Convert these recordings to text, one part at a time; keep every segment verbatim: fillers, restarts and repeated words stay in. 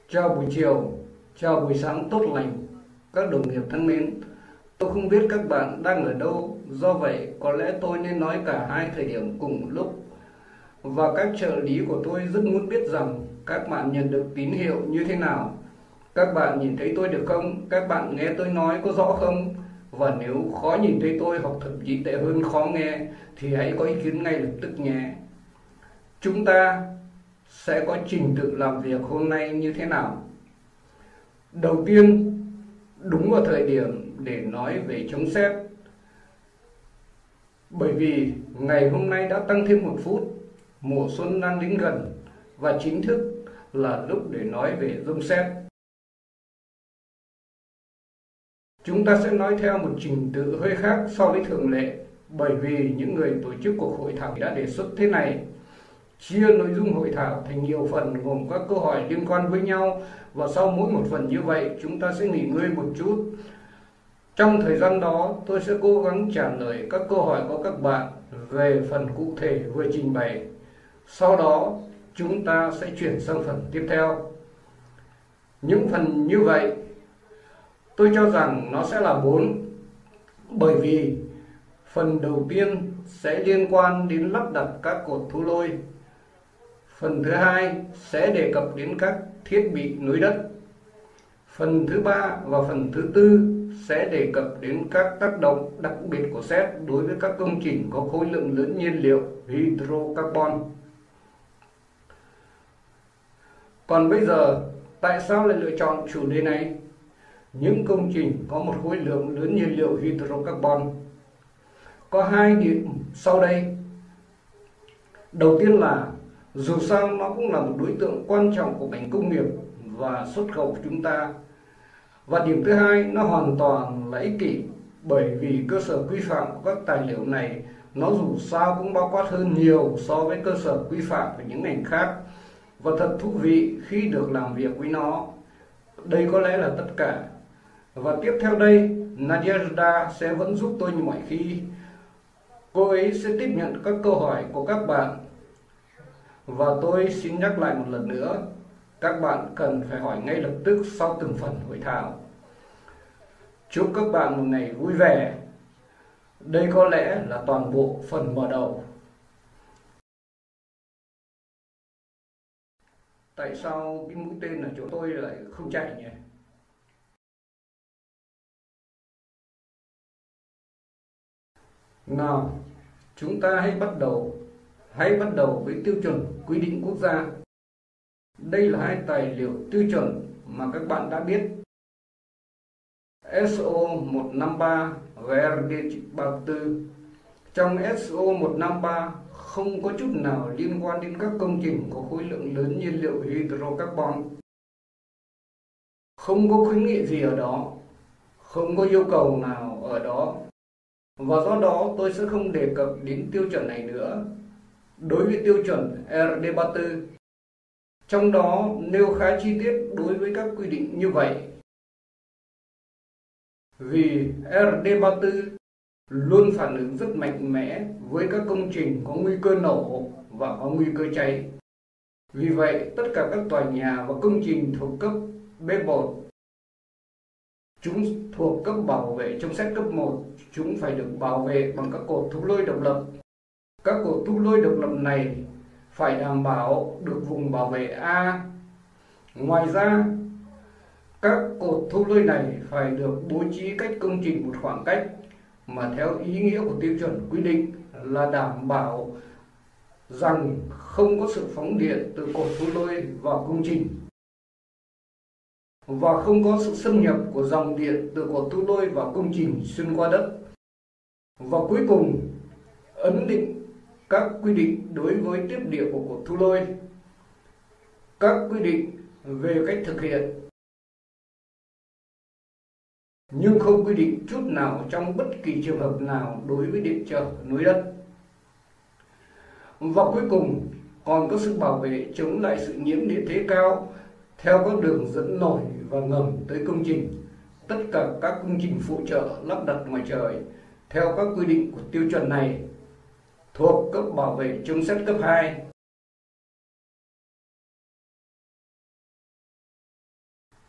Chào buổi chiều, chào buổi sáng tốt lành, các đồng nghiệp thân mến. Tôi không biết các bạn đang ở đâu, do vậy có lẽ tôi nên nói cả hai thời điểm cùng một lúc. Và các trợ lý của tôi rất muốn biết rằng các bạn nhận được tín hiệu như thế nào. Các bạn nhìn thấy tôi được không? Các bạn nghe tôi nói có rõ không? Và nếu khó nhìn thấy tôi hoặc thậm chí tệ hơn khó nghe thì hãy có ý kiến ngay lập tức nhé. Chúng ta sẽ có trình tự làm việc hôm nay như thế nào? Đầu tiên, đúng vào thời điểm để nói về chống sét. Bởi vì ngày hôm nay đã tăng thêm một phút, mùa xuân đang đến gần và chính thức là lúc để nói về rông sét. Chúng ta sẽ nói theo một trình tự hơi khác so với thường lệ, bởi vì những người tổ chức cuộc hội thảo đã đề xuất thế này: chia nội dung hội thảo thành nhiều phần gồm các câu hỏi liên quan với nhau, và sau mỗi một phần như vậy chúng ta sẽ nghỉ ngơi một chút. Trong thời gian đó, tôi sẽ cố gắng trả lời các câu hỏi của các bạn về phần cụ thể vừa trình bày. Sau đó, chúng ta sẽ chuyển sang phần tiếp theo. Những phần như vậy, tôi cho rằng nó sẽ là bốn, bởi vì phần đầu tiên sẽ liên quan đến lắp đặt các cột thu lôi. Phần thứ hai sẽ đề cập đến các thiết bị nối đất. Phần thứ ba và phần thứ tư sẽ đề cập đến các tác động đặc biệt của sét đối với các công trình có khối lượng lớn nhiên liệu hydrocarbon. Còn bây giờ, tại sao lại lựa chọn chủ đề này? Những công trình có một khối lượng lớn nhiên liệu hydrocarbon. Có hai điểm sau đây. Đầu tiên là dù sao nó cũng là một đối tượng quan trọng của ngành công nghiệp và xuất khẩu của chúng ta. Và điểm thứ hai, nó hoàn toàn là ích kỷ, bởi vì cơ sở quy phạm của các tài liệu này nó dù sao cũng bao quát hơn nhiều so với cơ sở quy phạm của những ngành khác. Và thật thú vị khi được làm việc với nó. Đây có lẽ là tất cả. Và tiếp theo đây, Nadezhda sẽ vẫn giúp tôi như mọi khi. Cô ấy sẽ tiếp nhận các câu hỏi của các bạn. Và tôi xin nhắc lại một lần nữa, các bạn cần phải hỏi ngay lập tức sau từng phần hội thảo. Chúc các bạn một ngày vui vẻ. Đây có lẽ là toàn bộ phần mở đầu. Tại sao cái mũi tên ở chỗ tôi lại không chạy nhỉ? Nào, chúng ta hãy bắt đầu. Hãy bắt đầu với tiêu chuẩn quy định quốc gia. Đây là hai tài liệu tiêu chuẩn mà các bạn đã biết. ét o một năm ba và e rờ đê ba mươi tư. Trong ét o một năm ba không có chút nào liên quan đến các công trình có khối lượng lớn nhiên liệu hydrocarbon. Không có khuyến nghị gì ở đó, không có yêu cầu nào ở đó. Và do đó tôi sẽ không đề cập đến tiêu chuẩn này nữa. Đối với tiêu chuẩn e rờ đê ba mươi tư, trong đó nêu khá chi tiết đối với các quy định như vậy. Vì e rờ đê ba mươi tư luôn phản ứng rất mạnh mẽ với các công trình có nguy cơ nổ và có nguy cơ cháy. Vì vậy, tất cả các tòa nhà và công trình thuộc cấp bê một, chúng thuộc cấp bảo vệ chống sét cấp một, chúng phải được bảo vệ bằng các cột thu lôi độc lập. Các cột thu lôi độc lập này phải đảm bảo được vùng bảo vệ A. Ngoài ra, các cột thu lôi này phải được bố trí cách công trình một khoảng cách mà theo ý nghĩa của tiêu chuẩn quy định là đảm bảo rằng không có sự phóng điện từ cột thu lôi vào công trình và không có sự xâm nhập của dòng điện từ cột thu lôi vào công trình xuyên qua đất. Và cuối cùng, ấn định các quy định đối với tiếp địa của cột thu lôi, các quy định về cách thực hiện, nhưng không quy định chút nào trong bất kỳ trường hợp nào đối với điện trở nối đất. Và cuối cùng, còn có sự bảo vệ chống lại sự nhiễm điện thế cao theo các đường dẫn nổi và ngầm tới công trình, tất cả các công trình phụ trợ lắp đặt ngoài trời theo các quy định của tiêu chuẩn này thuộc cấp bảo vệ chống sét cấp hai.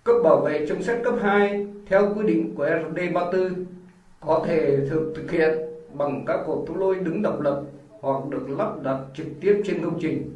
Cấp bảo vệ chống sét cấp hai theo quy định của R D ba mươi tư có thể thực thực hiện bằng các cột thu lôi đứng độc lập hoặc được lắp đặt trực tiếp trên công trình.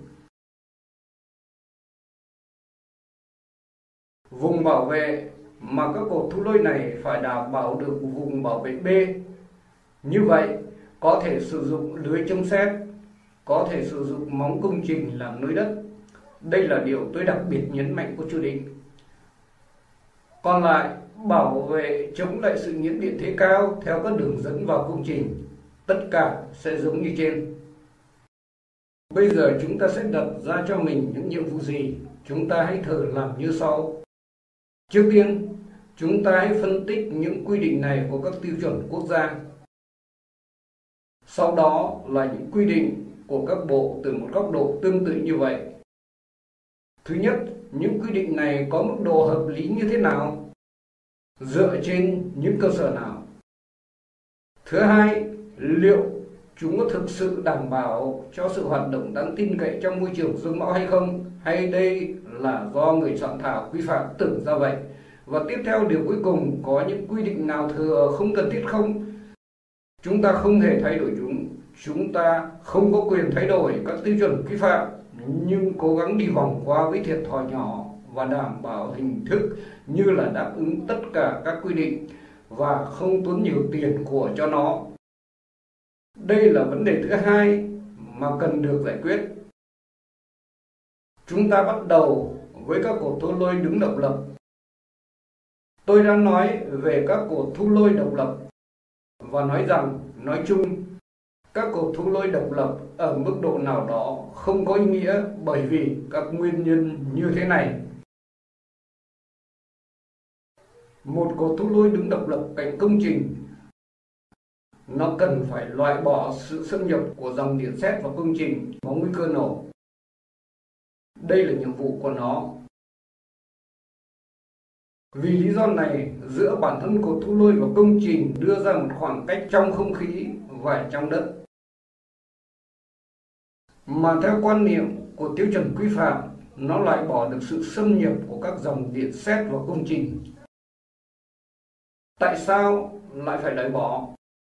Vùng bảo vệ mà các cột thu lôi này phải đảm bảo được vùng bảo vệ B. Như vậy, có thể sử dụng lưới chống sét, có thể sử dụng móng công trình làm nối đất. Đây là điều tôi đặc biệt nhấn mạnh của chủ định. Còn lại, bảo vệ chống lại sự nhiễm điện thế cao theo các đường dẫn vào công trình. Tất cả sẽ giống như trên. Bây giờ chúng ta sẽ đặt ra cho mình những nhiệm vụ gì? Chúng ta hãy thử làm như sau. Trước tiên, chúng ta hãy phân tích những quy định này của các tiêu chuẩn quốc gia. Sau đó là những quy định của các bộ từ một góc độ tương tự như vậy. Thứ nhất, những quy định này có mức độ hợp lý như thế nào? Dựa trên những cơ sở nào? Thứ hai, liệu chúng có thực sự đảm bảo cho sự hoạt động đáng tin cậy trong môi trường dương mẫu hay không? Hay đây là do người soạn thảo quy phạm tưởng ra vậy? Và tiếp theo, điều cuối cùng, có những quy định nào thừa không cần thiết không? Chúng ta không thể thay đổi chúng. Chúng ta không có quyền thay đổi các tiêu chuẩn quy phạm, nhưng cố gắng đi vòng qua với thiệt thòi nhỏ và đảm bảo hình thức như là đáp ứng tất cả các quy định và không tốn nhiều tiền của cho nó. Đây là vấn đề thứ hai mà cần được giải quyết. Chúng ta bắt đầu với các cột thu lôi đứng độc lập. Tôi đã nói về các cột thu lôi độc lập và nói rằng, nói chung, các cột thu lôi độc lập ở mức độ nào đó không có ý nghĩa bởi vì các nguyên nhân như thế này. Một cột thu lôi đứng độc lập cạnh công trình, nó cần phải loại bỏ sự xâm nhập của dòng điện sét vào công trình có nguy cơ nổ. Đây là nhiệm vụ của nó. Vì lý do này, giữa bản thân cột thu lôi và công trình đưa ra một khoảng cách trong không khí và trong đất. Mà theo quan niệm của tiêu chuẩn quy phạm, nó loại bỏ được sự xâm nhập của các dòng điện sét vào công trình. Tại sao lại phải loại bỏ?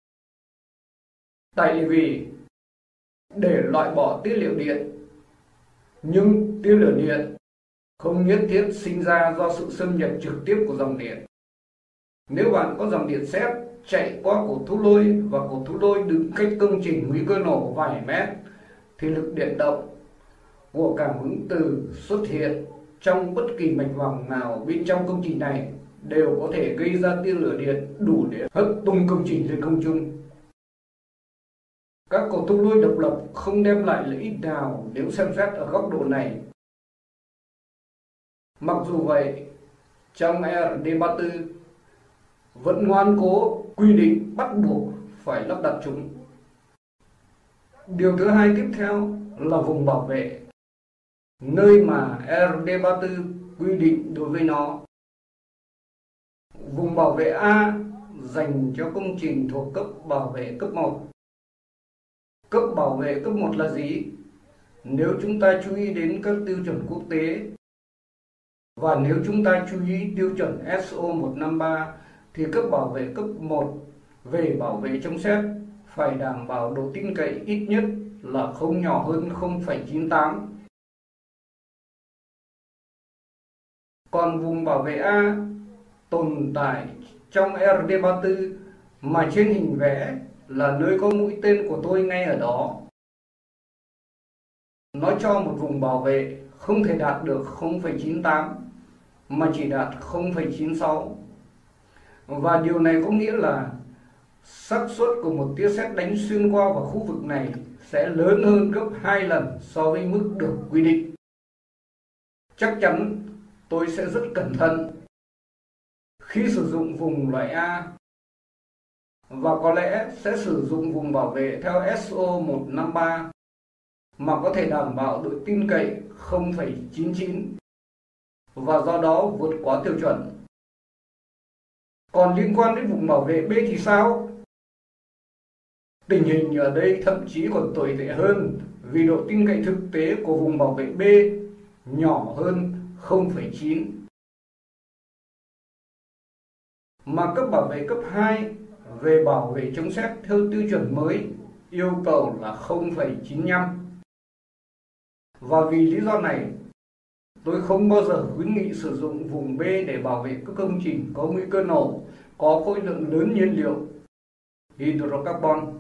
Tại vì để loại bỏ tiết liệu điện, nhưng tia lửa điện không nhất thiết sinh ra do sự xâm nhập trực tiếp của dòng điện. Nếu bạn có dòng điện sét chạy qua cột thu lôi và cột thu lôi đứng cách công trình nguy cơ nổ vài mét, thì lực điện động của cảm ứng từ xuất hiện trong bất kỳ mạch vòng nào bên trong công trình này đều có thể gây ra tia lửa điện đủ để hất tung công trình lên không trung. Các cột thu lôi độc lập không đem lại lợi ích nào nếu xem xét ở góc độ này. Mặc dù vậy, trong R D ba mươi tư vẫn ngoan cố quy định bắt buộc phải lắp đặt chúng. Điều thứ hai tiếp theo là vùng bảo vệ, nơi mà R D ba mươi tư quy định đối với nó. Vùng bảo vệ A dành cho công trình thuộc cấp bảo vệ cấp một. Cấp bảo vệ cấp một là gì? Nếu chúng ta chú ý đến các tiêu chuẩn quốc tế và nếu chúng ta chú ý tiêu chuẩn S O một năm ba thì cấp bảo vệ cấp một về bảo vệ chống sét phải đảm bảo độ tin cậy ít nhất là không nhỏ hơn không phẩy chín tám. Còn vùng bảo vệ A tồn tại trong R D ba mươi tư mà trên hình vẽ là nơi có mũi tên của tôi ngay ở đó. Nó cho một vùng bảo vệ không thể đạt được không phẩy chín tám mà chỉ đạt không phẩy chín sáu. Và điều này có nghĩa là xác suất của một tia sét đánh xuyên qua vào khu vực này sẽ lớn hơn gấp hai lần so với mức được quy định. Chắc chắn tôi sẽ rất cẩn thận khi sử dụng vùng loại A và có lẽ sẽ sử dụng vùng bảo vệ theo S O một năm ba mà có thể đảm bảo độ tin cậy không phẩy chín chín và do đó vượt quá tiêu chuẩn. Còn liên quan đến vùng bảo vệ B thì sao? Tình hình ở đây thậm chí còn tồi tệ hơn vì độ tin cậy thực tế của vùng bảo vệ B nhỏ hơn không phẩy chín. mà cấp bảo vệ cấp hai về bảo vệ chống sét theo tiêu chuẩn mới yêu cầu là không phẩy chín lăm. Và vì lý do này, tôi không bao giờ khuyến nghị sử dụng vùng B để bảo vệ các công trình có nguy cơ nổ, có khối lượng lớn nhiên liệu hydrocarbon.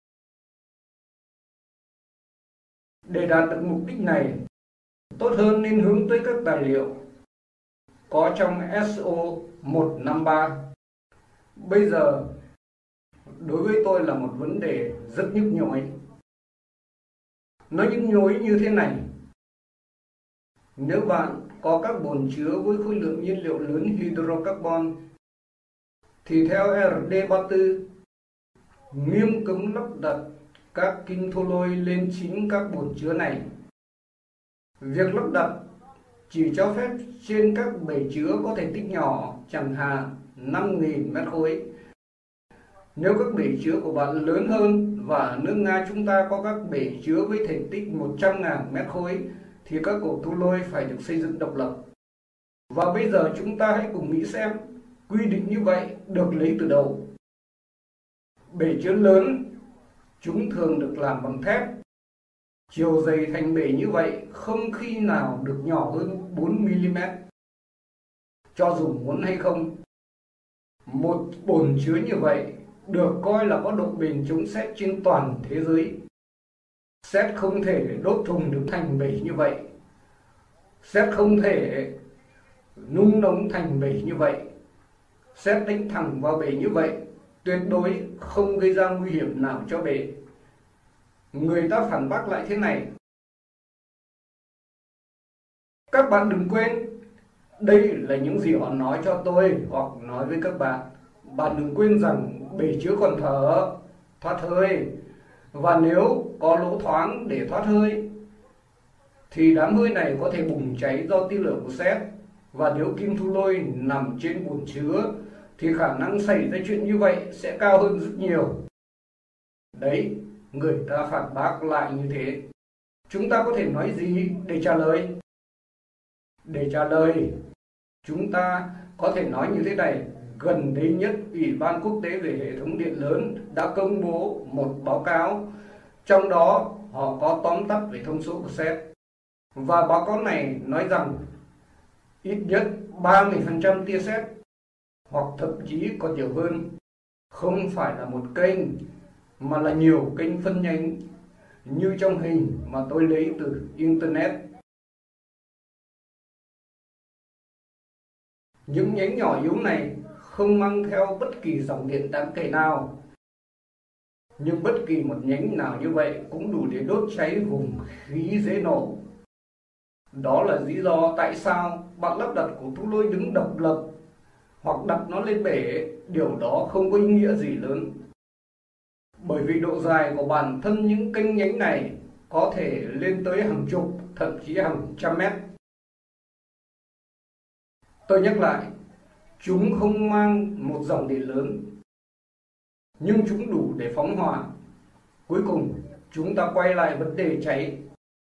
Để đạt được mục đích này, tốt hơn nên hướng tới các tài liệu có trong S O một năm ba. Bây giờ, đối với tôi là một vấn đề rất nhức nhối. Nó nhức nhối như thế này. Nếu bạn có các bồn chứa với khối lượng nhiên liệu lớn hydrocarbon, thì theo R D ba mươi tư, nghiêm cấm lắp đặt các kinh thô lôi lên chính các bồn chứa này. Việc lắp đặt chỉ cho phép trên các bể chứa có thể tích nhỏ, chẳng hạn năm nghìn mét khối. Nếu các bể chứa của bạn lớn hơn và nước Nga chúng ta có các bể chứa với thể tích một trăm nghìn mét khối, thì các ổ thu lôi phải được xây dựng độc lập. Và bây giờ chúng ta hãy cùng nghĩ xem quy định như vậy được lấy từ đâu. Bể chứa lớn, chúng thường được làm bằng thép. Chiều dày thành bể như vậy không khi nào được nhỏ hơn bốn mi li mét. Cho dù muốn hay không, một bồn chứa như vậy được coi là có độ bền chống sét trên toàn thế giới. Sét không thể đốt thùng được thành bể như vậy. Sét không thể nung nóng thành bể như vậy. Sét đánh thẳng vào bể như vậy tuyệt đối không gây ra nguy hiểm nào cho bể. Người ta phản bác lại thế này: các bạn đừng quên, đây là những gì họ nói cho tôi hoặc nói với các bạn. Bạn đừng quên rằng bể chứa còn thở, thoát hơi. Và nếu có lỗ thoáng để thoát hơi, thì đám hơi này có thể bùng cháy do tia lửa của sét. Và nếu kim thu lôi nằm trên bồn chứa, thì khả năng xảy ra chuyện như vậy sẽ cao hơn rất nhiều. Đấy, người ta phản bác lại như thế. Chúng ta có thể nói gì để trả lời? Để trả lời, chúng ta có thể nói như thế này. Gần đây nhất, Ủy ban Quốc tế về hệ thống điện lớn đã công bố một báo cáo. Trong đó, họ có tóm tắt về thông số của sét. Và báo cáo này nói rằng ít nhất ba mươi phần trăm tia sét, hoặc thậm chí còn nhiều hơn, không phải là một kênh, mà là nhiều kênh phân nhánh, như trong hình mà tôi lấy từ Internet. Những nhánh nhỏ yếu này không mang theo bất kỳ dòng điện đáng kể nào. Nhưng bất kỳ một nhánh nào như vậy cũng đủ để đốt cháy vùng khí dễ nổ. Đó là lý do tại sao bạn lắp đặt cổ thu lôi đứng độc lập hoặc đặt nó lên bể, điều đó không có ý nghĩa gì lớn. Bởi vì độ dài của bản thân những kênh nhánh này có thể lên tới hàng chục, thậm chí hàng trăm mét. Tôi nhắc lại, chúng không mang một dòng điện lớn, nhưng chúng đủ để phóng hỏa. Cuối cùng, chúng ta quay lại vấn đề cháy.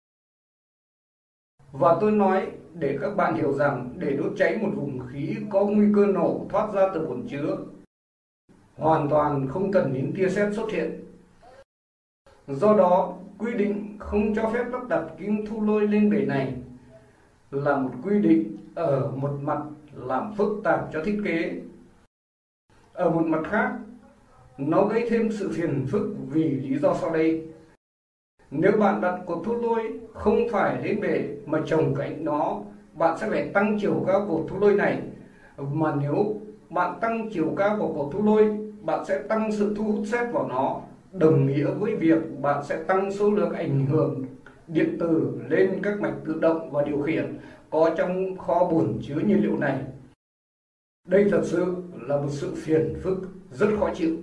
Và tôi nói để các bạn hiểu rằng để đốt cháy một vùng khí có nguy cơ nổ thoát ra từ bồn chứa, hoàn toàn không cần đến tia sét xuất hiện. Do đó, quy định không cho phép lắp đặt kim thu lôi lên bể này là một quy định ở một mặt làm phức tạp cho thiết kế. Ở một mặt khác, nó gây thêm sự phiền phức vì lý do sau đây. Nếu bạn đặt cột thu lôi không phải lên bể mà trồng cạnh nó, bạn sẽ phải tăng chiều cao cột thu lôi này. Mà nếu bạn tăng chiều cao của cột thu lôi, bạn sẽ tăng sự thu hút sét vào nó, đồng nghĩa với việc bạn sẽ tăng số lượng ảnh hưởng điện tử lên các mạch tự động và điều khiển có trong kho bồn chứa nhiên liệu này. Đây thật sự là một sự phiền phức rất khó chịu.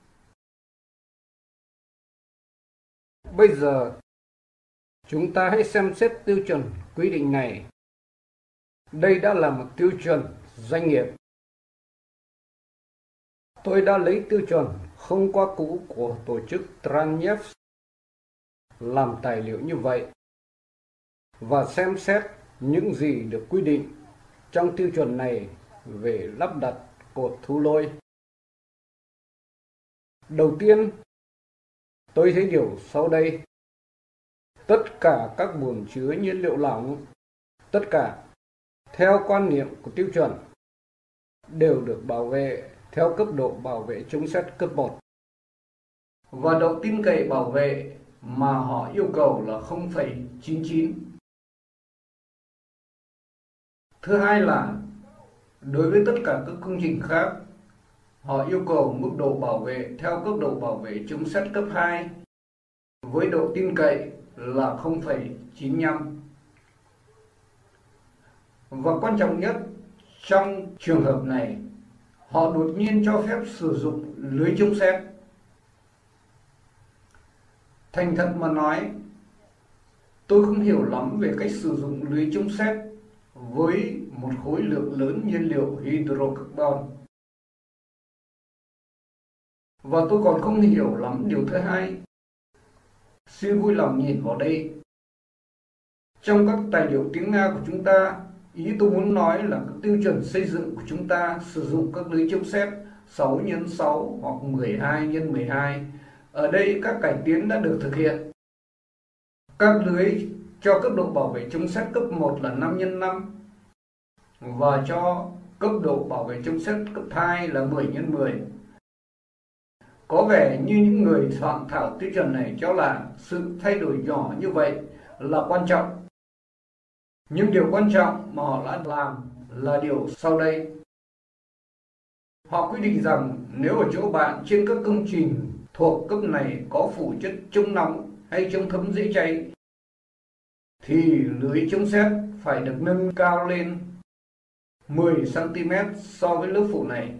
Bây giờ, chúng ta hãy xem xét tiêu chuẩn quy định này. Đây đã là một tiêu chuẩn doanh nghiệp. Tôi đã lấy tiêu chuẩn không quá cũ của tổ chức Transneft làm tài liệu như vậy và xem xét những gì được quy định trong tiêu chuẩn này về lắp đặt cột thu lôi. Đầu tiên, tôi thấy điều sau đây. Tất cả các bồn chứa nhiên liệu lỏng, tất cả theo quan niệm của tiêu chuẩn, đều được bảo vệ theo cấp độ bảo vệ chống sét cấp một. Và độ tin cậy bảo vệ mà họ yêu cầu là không phẩy chín chín. Thứ hai là đối với tất cả các công trình khác, họ yêu cầu mức độ bảo vệ theo cấp độ bảo vệ chống sét cấp hai với độ tin cậy là không phẩy chín nhăm. Và quan trọng nhất, trong trường hợp này, họ đột nhiên cho phép sử dụng lưới chống sét. Thành thật mà nói, tôi không hiểu lắm về cách sử dụng lưới chống sét với một khối lượng lớn nhiên liệu hydrocarbon. Và tôi còn không hiểu lắm điều thứ hai. Xin vui lòng nhìn vào đây. Trong các tài liệu tiếng Nga của chúng ta, ý tôi muốn nói là các tiêu chuẩn xây dựng của chúng ta sử dụng các lưới chống sét sáu nhân sáu hoặc mười hai nhân mười hai. Ở đây các cải tiến đã được thực hiện. Các lưới cho cấp độ bảo vệ chống sét cấp một là năm nhân năm và cho cấp độ bảo vệ chống sét cấp hai là mười nhân mười. Có vẻ như những người soạn thảo tiêu chuẩn này cho là sự thay đổi nhỏ như vậy là quan trọng. Nhưng điều quan trọng mà họ đã làm là điều sau đây. Họ quy định rằng nếu ở chỗ bạn trên các công trình thuộc cấp này có phủ chất chống nóng hay chống thấm dễ cháy, thì lưới chống sét phải được nâng cao lên mười xăng ti mét so với lớp phủ này.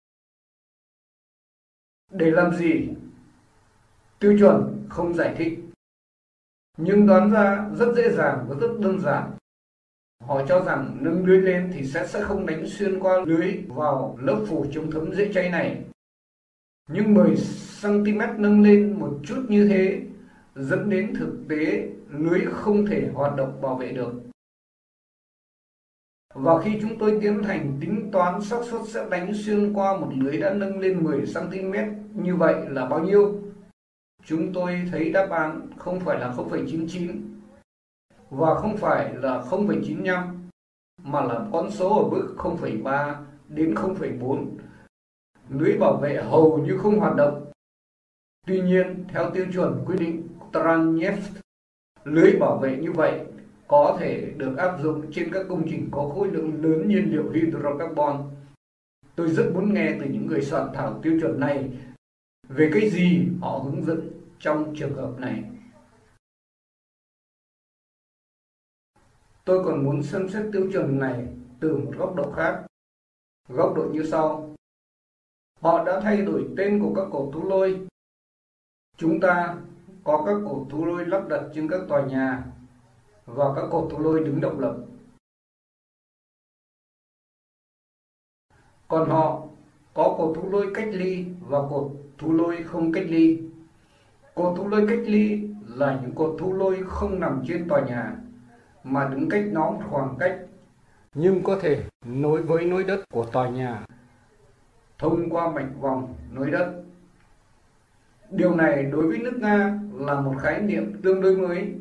Để làm gì? Tiêu chuẩn không giải thích. Nhưng đoán ra rất dễ dàng và rất đơn giản. Họ cho rằng nâng lưới lên thì sét sẽ không đánh xuyên qua lưới vào lớp phủ chống thấm dễ cháy này. Nhưng mười xăng ti mét nâng lên một chút như thế dẫn đến thực tế lưới không thể hoạt động bảo vệ được. Và khi chúng tôi tiến hành tính toán xác suất sẽ đánh xuyên qua một lưới đã nâng lên mười xăng ti mét như vậy là bao nhiêu? Chúng tôi thấy đáp án không phải là không phẩy chín chín và không phải là không phẩy chín nhăm mà là con số ở mức không phẩy ba đến không phẩy bốn. Lưới bảo vệ hầu như không hoạt động. Tuy nhiên, theo tiêu chuẩn quy định Transneft, lưới bảo vệ như vậy có thể được áp dụng trên các công trình có khối lượng lớn nhiên liệu hydrocarbon. Tôi rất muốn nghe từ những người soạn thảo tiêu chuẩn này về cái gì họ hướng dẫn trong trường hợp này. Tôi còn muốn xem xét tiêu chuẩn này từ một góc độ khác. Góc độ như sau. Họ đã thay đổi tên của các cột thu lôi. Chúng ta có các cột thu lôi lắp đặt trên các tòa nhà và các cột thu lôi đứng độc lập. Còn họ có cột thu lôi cách ly và cột thu lôi không cách ly. Cột thu lôi cách ly là những cột thu lôi không nằm trên tòa nhà mà đứng cách nó một khoảng cách, nhưng có thể nối với nối đất của tòa nhà thông qua mạch vòng nối đất. Điều này đối với nước Nga là một khái niệm tương đối mới.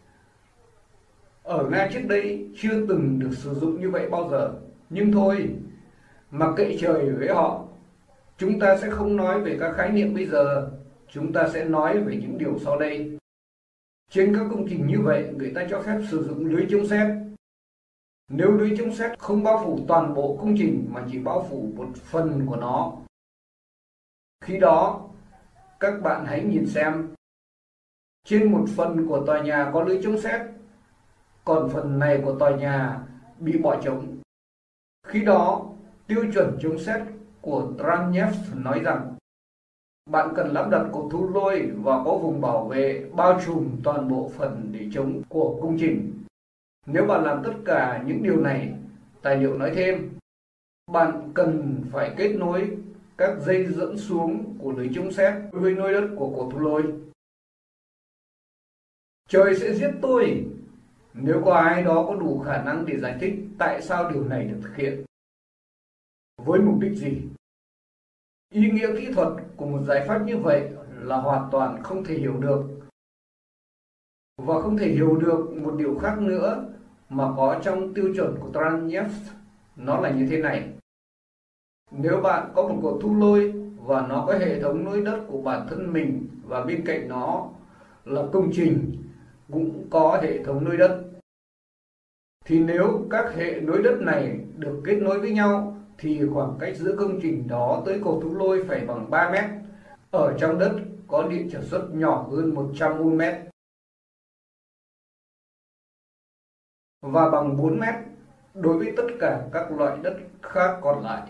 Ở Nga trước đây chưa từng được sử dụng như vậy bao giờ. Nhưng thôi, mặc kệ trời với họ, chúng ta sẽ không nói về các khái niệm bây giờ. Chúng ta sẽ nói về những điều sau đây. Trên các công trình như vậy, người ta cho phép sử dụng lưới chống sét. Nếu lưới chống sét không bao phủ toàn bộ công trình mà chỉ bao phủ một phần của nó, khi đó các bạn hãy nhìn xem. Trên một phần của tòa nhà có lưới chống sét, còn phần này của tòa nhà bị bỏ trống. Khi đó, tiêu chuẩn chống sét của Transneft nói rằng bạn cần lắp đặt cột thu lôi và có vùng bảo vệ bao trùm toàn bộ phần để chống của công trình. Nếu bạn làm tất cả những điều này, tài liệu nói thêm, bạn cần phải kết nối các dây dẫn xuống của lưới chống sét với nối đất của cột thu lôi. Trời sẽ giết tôi nếu có ai đó có đủ khả năng để giải thích tại sao điều này được thực hiện. Với mục đích gì? Ý nghĩa kỹ thuật của một giải pháp như vậy là hoàn toàn không thể hiểu được. Và không thể hiểu được một điều khác nữa mà có trong tiêu chuẩn của Transneft, nó là như thế này. Nếu bạn có một cột thu lôi và nó có hệ thống nối đất của bản thân mình và bên cạnh nó là công trình cũng có hệ thống nối đất, thì nếu các hệ nối đất này được kết nối với nhau thì khoảng cách giữa công trình đó tới cột thu lôi phải bằng ba mét. Ở trong đất có điện trở suất nhỏ hơn một trăm ohm và bằng bốn mét đối với tất cả các loại đất khác còn lại.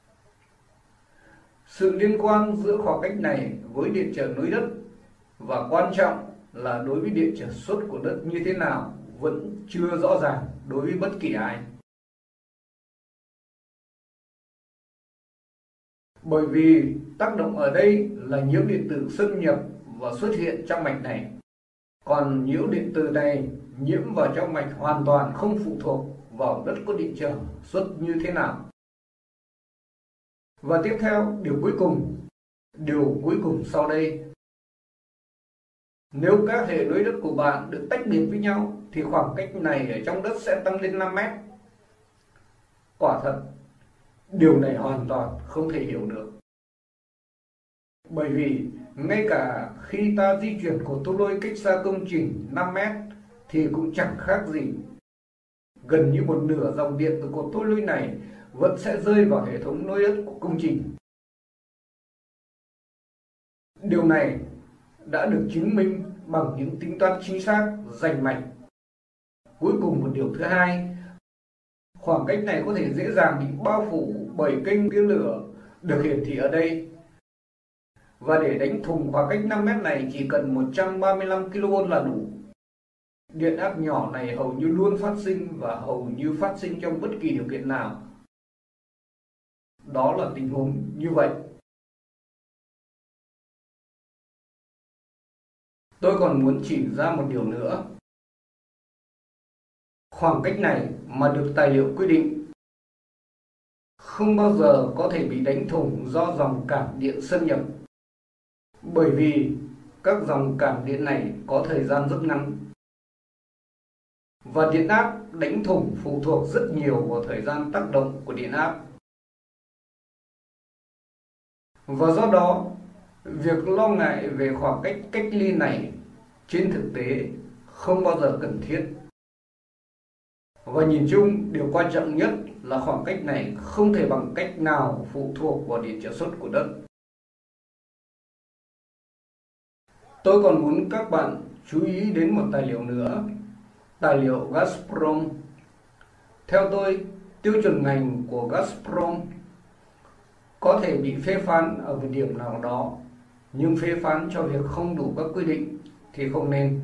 Sự liên quan giữa khoảng cách này với điện trở nối đất và quan trọng là đối với điện trở suất của đất như thế nào vẫn chưa rõ ràng đối với bất kỳ ai. Bởi vì tác động ở đây là nhiễu điện tử xâm nhập và xuất hiện trong mạch này. Còn nhiễu điện tử này nhiễm vào trong mạch hoàn toàn không phụ thuộc vào đất có điện trở suất như thế nào. Và tiếp theo, điều cuối cùng, điều cuối cùng sau đây. Nếu các hệ nối đất của bạn được tách biệt với nhau thì khoảng cách này ở trong đất sẽ tăng lên năm mét. Quả thật, điều này hoàn toàn không thể hiểu được. Bởi vì ngay cả khi ta di chuyển cột thu lôi cách xa công trình năm mét thì cũng chẳng khác gì. Gần như một nửa dòng điện từ cột thu lôi này vẫn sẽ rơi vào hệ thống nối đất của công trình. Điều này đã được chứng minh bằng những tính toán chính xác, rành mạch. Cuối cùng một điều thứ hai, khoảng cách này có thể dễ dàng bị bao phủ bởi kênh tia lửa được hiển thị ở đây. Và để đánh thủng khoảng cách năm mét này chỉ cần một trăm ba mươi lăm ki lô vôn là đủ. Điện áp nhỏ này hầu như luôn phát sinh và hầu như phát sinh trong bất kỳ điều kiện nào. Đó là tình huống như vậy. Tôi còn muốn chỉ ra một điều nữa. Khoảng cách này mà được tài liệu quy định không bao giờ có thể bị đánh thủng do dòng cảm điện xâm nhập. Bởi vì các dòng cảm điện này có thời gian rất ngắn. Và điện áp đánh thủng phụ thuộc rất nhiều vào thời gian tác động của điện áp. Và do đó, việc lo ngại về khoảng cách cách ly này trên thực tế không bao giờ cần thiết. Và nhìn chung, điều quan trọng nhất là khoảng cách này không thể bằng cách nào phụ thuộc vào điện trở suất của đất. Tôi còn muốn các bạn chú ý đến một tài liệu nữa, tài liệu Gazprom. Theo tôi, tiêu chuẩn ngành của Gazprom có thể bị phê phán ở một điểm nào đó, nhưng phê phán cho việc không đủ các quy định thì không nên.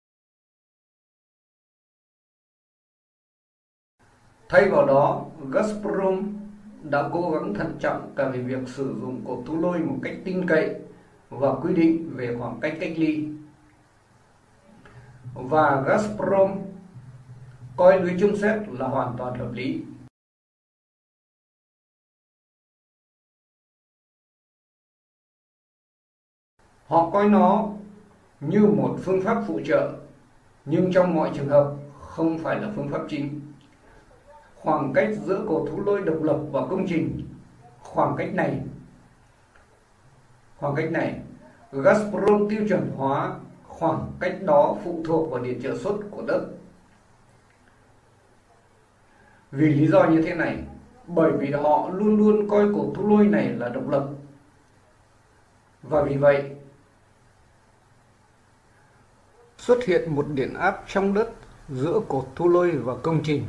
Thay vào đó, Gazprom đã cố gắng thận trọng cả về việc sử dụng cột thu lôi một cách tin cậy và quy định về khoảng cách cách ly. Và Gazprom coi lưới chung xét là hoàn toàn hợp lý. Họ coi nó như một phương pháp phụ trợ, nhưng trong mọi trường hợp không phải là phương pháp chính. Khoảng cách giữa cột thu lôi độc lập và công trình, khoảng cách này, khoảng cách này, Gazprom tiêu chuẩn hóa khoảng cách đó phụ thuộc vào điện trở suất của đất. Vì lý do như thế này, bởi vì họ luôn luôn coi cột thu lôi này là độc lập. Và vì vậy, xuất hiện một điện áp trong đất giữa cột thu lôi và công trình.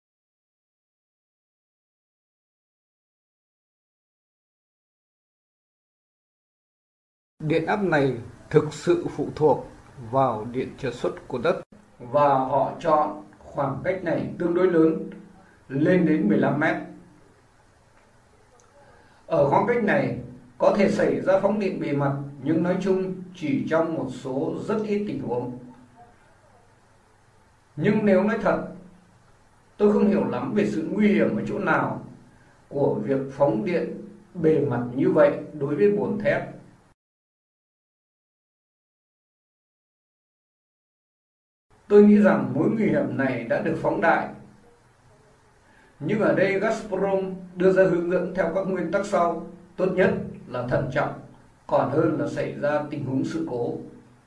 Điện áp này thực sự phụ thuộc vào điện trở suất của đất và họ chọn khoảng cách này tương đối lớn, lên đến mười lăm mét. Ở khoảng cách này có thể xảy ra phóng điện bề mặt, nhưng nói chung chỉ trong một số rất ít tình huống. Nhưng nếu nói thật, tôi không hiểu lắm về sự nguy hiểm ở chỗ nào của việc phóng điện bề mặt như vậy đối với bồn thép. Tôi nghĩ rằng mối nguy hiểm này đã được phóng đại. Nhưng ở đây Gazprom đưa ra hướng dẫn theo các nguyên tắc sau. Tốt nhất là thận trọng, còn hơn là xảy ra tình huống sự cố.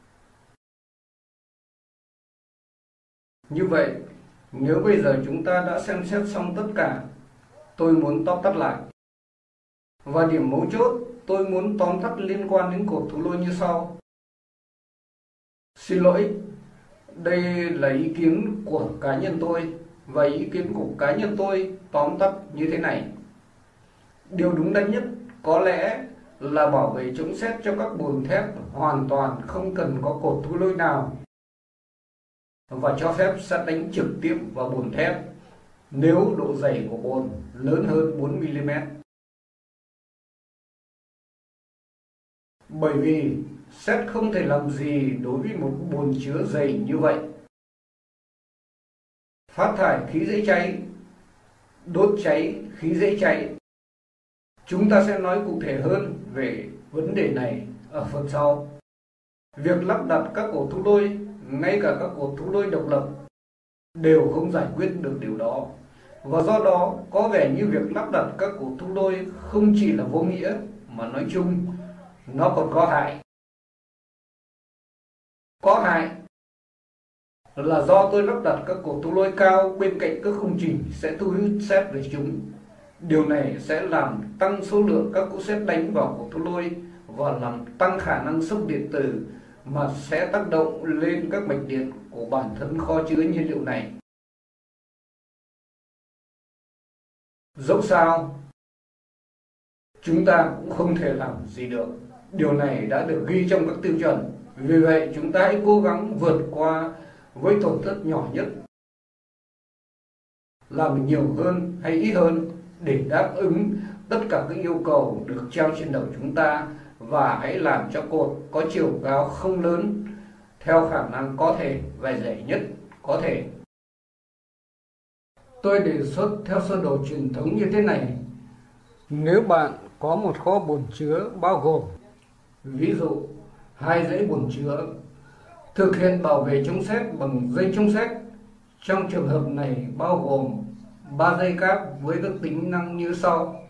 Như vậy, nếu bây giờ chúng ta đã xem xét xong tất cả, tôi muốn tóm tắt lại. Và điểm mấu chốt tôi muốn tóm tắt liên quan đến cột thu lôi như sau. Xin lỗi, đây là ý kiến của cá nhân tôi, và ý kiến của cá nhân tôi tóm tắt như thế này. Điều đúng đắn nhất có lẽ là bảo vệ chống sét cho các bồn thép hoàn toàn không cần có cột thu lôi nào, và cho phép sét đánh trực tiếp vào bồn thép nếu độ dày của bồn lớn hơn bốn mi li mét. Bởi vì sét không thể làm gì đối với một bồn chứa dày như vậy. Phát thải khí dễ cháy, đốt cháy khí dễ cháy. Chúng ta sẽ nói cụ thể hơn về vấn đề này ở phần sau. Việc lắp đặt các cổ thu lôi, ngay cả các cổ thu lôi độc lập, đều không giải quyết được điều đó. Và do đó, có vẻ như việc lắp đặt các cổ thu lôi không chỉ là vô nghĩa, mà nói chung, nó còn có hại. Có hại là do tôi lắp đặt các cổ thu lôi cao bên cạnh các công trình sẽ thu hút sét về chúng. Điều này sẽ làm tăng số lượng các cú sét đánh vào cổ thu lôi và làm tăng khả năng sốc điện tử, mà sẽ tác động lên các mạch điện của bản thân kho chứa nhiên liệu này. Dẫu sao, chúng ta cũng không thể làm gì được. Điều này đã được ghi trong các tiêu chuẩn. Vì vậy, chúng ta hãy cố gắng vượt qua với tổn thất nhỏ nhất, làm nhiều hơn hay ít hơn để đáp ứng tất cả các yêu cầu được treo trên đầu chúng ta, và hãy làm cho cột có chiều cao không lớn, theo khả năng có thể và dày nhất có thể. Tôi đề xuất theo sơ đồ truyền thống như thế này. Nếu bạn có một kho bồn chứa bao gồm, ví dụ, hai dãy bồn chứa, thực hiện bảo vệ chống sét bằng dây chống sét. Trong trường hợp này bao gồm ba dây cáp với các tính năng như sau.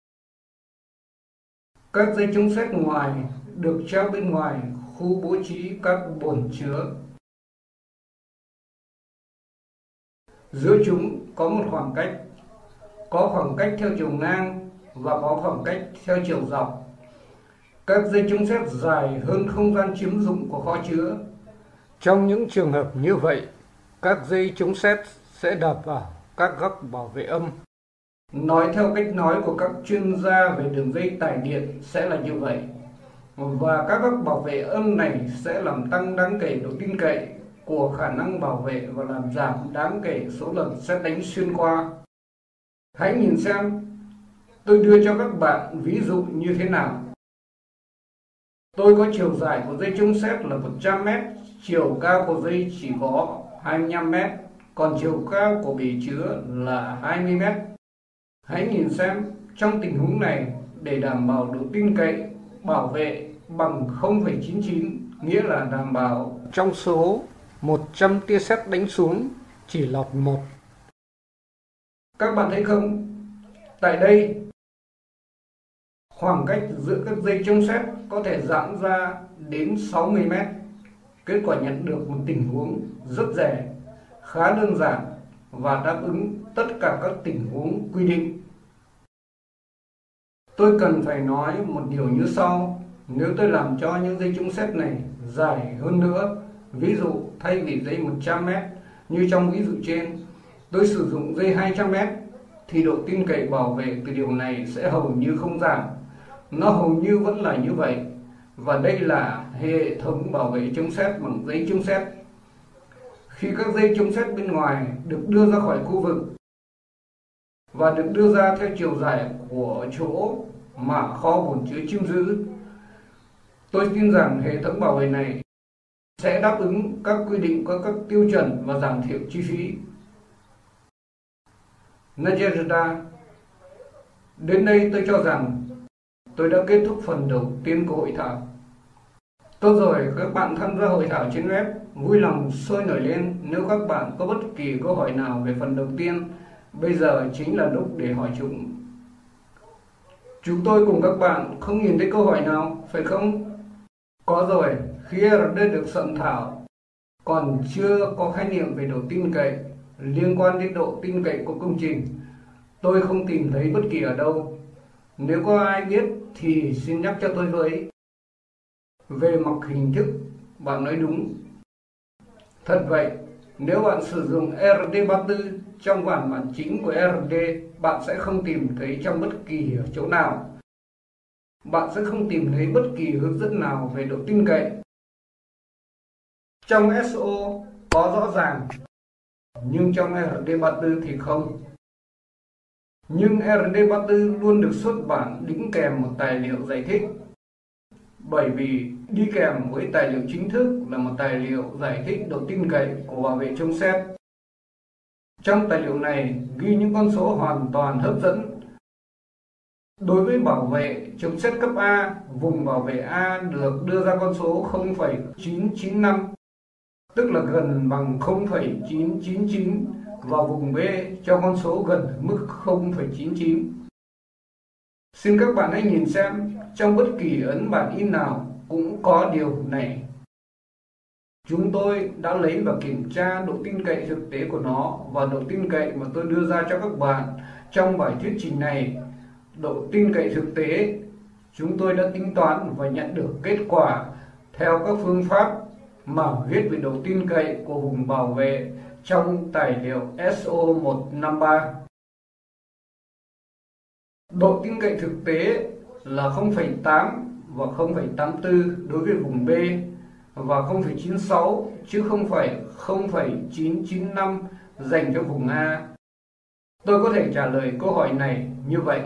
Các dây chống sét ngoài được treo bên ngoài khu bố trí các bồn chứa. Giữa chúng có một khoảng cách, có khoảng cách theo chiều ngang và có khoảng cách theo chiều dọc. Các dây chống sét dài hơn không gian chiếm dụng của kho chứa. Trong những trường hợp như vậy, các dây chống sét sẽ đập vào các góc bảo vệ âm. Nói theo cách nói của các chuyên gia về đường dây tải điện sẽ là như vậy. Và các góc bảo vệ âm này sẽ làm tăng đáng kể độ tin cậy của khả năng bảo vệ và làm giảm đáng kể số lần sét đánh xuyên qua. Hãy nhìn xem tôi đưa cho các bạn ví dụ như thế nào. Tôi có chiều dài của dây chống sét là một trăm mét, chiều cao của dây chỉ có hai mươi lăm mét, còn chiều cao của bể chứa là hai mươi mét. Hãy nhìn xem trong tình huống này, để đảm bảo độ tin cậy bảo vệ bằng không phẩy chín chín, nghĩa là đảm bảo trong số một trăm tia sét đánh xuống chỉ lọt một. Các bạn thấy không? Tại đây, khoảng cách giữa các dây chống sét có thể giãn ra đến sáu mươi mét. Kết quả nhận được một tình huống rất rẻ, khá đơn giản và đáp ứng tất cả các tình huống quy định. Tôi cần phải nói một điều như sau. Nếu tôi làm cho những dây chống sét này dài hơn nữa, ví dụ thay vì dây một trăm mét như trong ví dụ trên, tôi sử dụng dây hai trăm mét, thì độ tin cậy bảo vệ từ điều này sẽ hầu như không giảm. Nó hầu như vẫn là như vậy. Và đây là hệ thống bảo vệ chống sét bằng dây chống sét. Khi các dây chống sét bên ngoài được đưa ra khỏi khu vực và được đưa ra theo chiều dài của chỗ mà kho bồn chứa chiếm giữ, tôi tin rằng hệ thống bảo vệ này sẽ đáp ứng các quy định của các tiêu chuẩn và giảm thiểu chi phí. Nadezhda Đến đây tôi cho rằng tôi đã kết thúc phần đầu tiên của hội thảo. Tốt rồi, các bạn tham gia hội thảo trên web, vui lòng sôi nổi lên nếu các bạn có bất kỳ câu hỏi nào về phần đầu tiên. Bây giờ chính là lúc để hỏi chúng. Chúng tôi cùng các bạn không nhìn thấy câu hỏi nào, phải không? Có rồi, khi rờ đê được soạn thảo, còn chưa có khái niệm về độ tin cậy liên quan đến độ tin cậy của công trình. Tôi không tìm thấy bất kỳ ở đâu. Nếu có ai biết thì xin nhắc cho tôi với. Về mặt hình thức, bạn nói đúng. Thật vậy, nếu bạn sử dụng rờ đê ba mươi tư trong bản bản chính của rờ đê, bạn sẽ không tìm thấy trong bất kỳ chỗ nào. Bạn sẽ không tìm thấy bất kỳ hướng dẫn nào về độ tin cậy. Trong ét o có rõ ràng, nhưng trong rờ đê ba mươi tư thì không. Nhưng rờ đê ba mươi tư luôn được xuất bản đính kèm một tài liệu giải thích. Bởi vì đi kèm với tài liệu chính thức là một tài liệu giải thích độ tin cậy của bảo vệ chống sét. Trong tài liệu này ghi những con số hoàn toàn hấp dẫn. Đối với bảo vệ chống sét cấp A, vùng bảo vệ A được đưa ra con số không phẩy chín chín năm, tức là gần bằng không phẩy chín chín chín, và vùng B cho con số gần mức không phẩy chín chín. Xin các bạn hãy nhìn xem, trong bất kỳ ấn bản in nào cũng có điều này. Chúng tôi đã lấy và kiểm tra độ tin cậy thực tế của nó, và độ tin cậy mà tôi đưa ra cho các bạn trong bài thuyết trình này, độ tin cậy thực tế, chúng tôi đã tính toán và nhận được kết quả theo các phương pháp mà viết về độ tin cậy của vùng bảo vệ trong tài liệu ét o một năm ba. Độ tin cậy thực tế là không phẩy tám và không phẩy tám mươi tư đối với vùng B, và không phẩy chín sáu chứ không phải không phẩy chín chín năm dành cho vùng A. Tôi có thể trả lời câu hỏi này như vậy.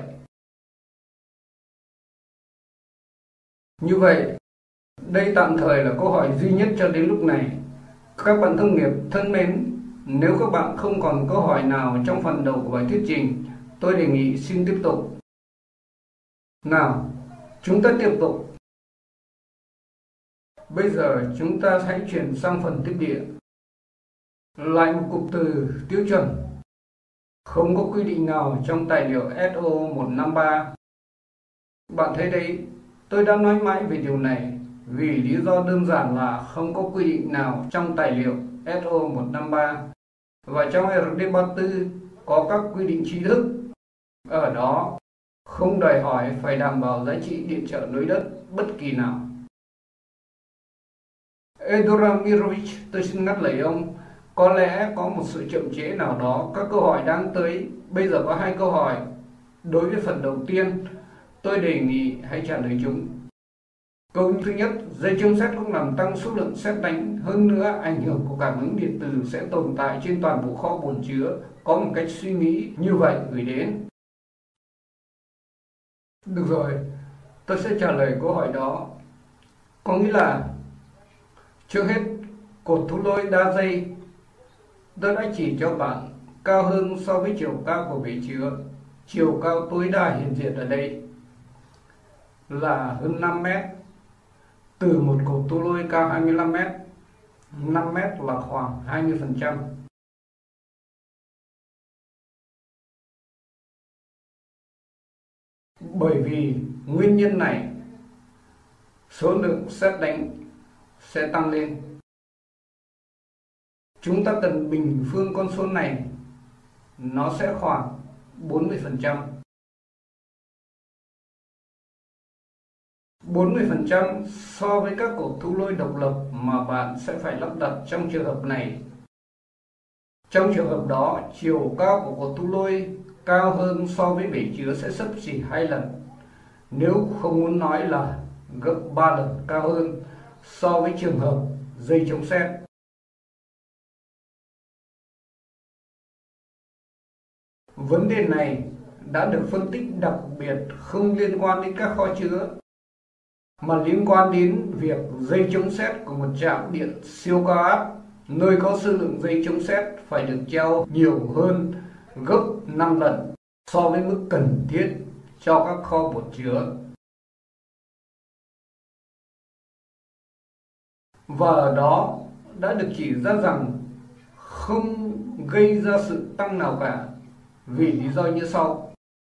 Như vậy, đây tạm thời là câu hỏi duy nhất cho đến lúc này. Các bạn thông nghiệp thân mến, nếu các bạn không còn câu hỏi nào trong phần đầu của bài thuyết trình, tôi đề nghị xin tiếp tục. Nào, chúng ta tiếp tục. Bây giờ chúng ta hãy chuyển sang phần tiếp địa. Lại một cụm từ tiêu chuẩn. Không có quy định nào trong tài liệu ét o một năm ba. Bạn thấy đấy, tôi đã nói mãi về điều này vì lý do đơn giản là không có quy định nào trong tài liệu ét o một năm ba. Và trong rờ đê ba mươi tư có các quy định trí thức. Ở đó không đòi hỏi phải đảm bảo giá trị điện trở nối đất bất kỳ nào. Eduard Mirovich, tôi xin ngắt lời ông. Có lẽ có một sự chậm trễ nào đó, các câu hỏi đang tới. Bây giờ có hai câu hỏi. Đối với phần đầu tiên, tôi đề nghị hãy trả lời chúng. Câu thứ nhất, dây chống sét cũng làm tăng số lượng sét đánh. Hơn nữa, ảnh hưởng của cảm ứng điện tử sẽ tồn tại trên toàn bộ kho bồn chứa. Có một cách suy nghĩ như vậy gửi đến. Được rồi, tôi sẽ trả lời câu hỏi đó. Có nghĩa là, trước hết, cột thu lôi đa dây. Tôi đã chỉ cho bạn cao hơn so với chiều cao của bể chứa. Chiều cao tối đa hiện diện ở đây là hơn năm mét. Từ một cột thu lôi cao hai mươi lăm mét, năm mét là khoảng hai mươi phần trăm. Bởi vì nguyên nhân này, số lượng sét đánh sẽ tăng lên. Chúng ta cần bình phương con số này, nó sẽ khoảng bốn mươi phần trăm. bốn mươi phần trăm so với các cột thu lôi độc lập mà bạn sẽ phải lắp đặt trong trường hợp này. Trong trường hợp đó, chiều cao của cột thu lôi cao hơn so với bể chứa sẽ xấp xỉ hai lần, nếu không muốn nói là gấp ba lần cao hơn so với trường hợp dây chống sét. Vấn đề này đã được phân tích đặc biệt không liên quan đến các kho chứa, mà liên quan đến việc dây chống sét của một trạm điện siêu cao áp, nơi có số lượng dây chống sét phải được treo nhiều hơn gấp năm lần so với mức cần thiết cho các kho bồn chứa. Và ở đó đã được chỉ ra rằng không gây ra sự tăng nào cả, vì lý do như sau.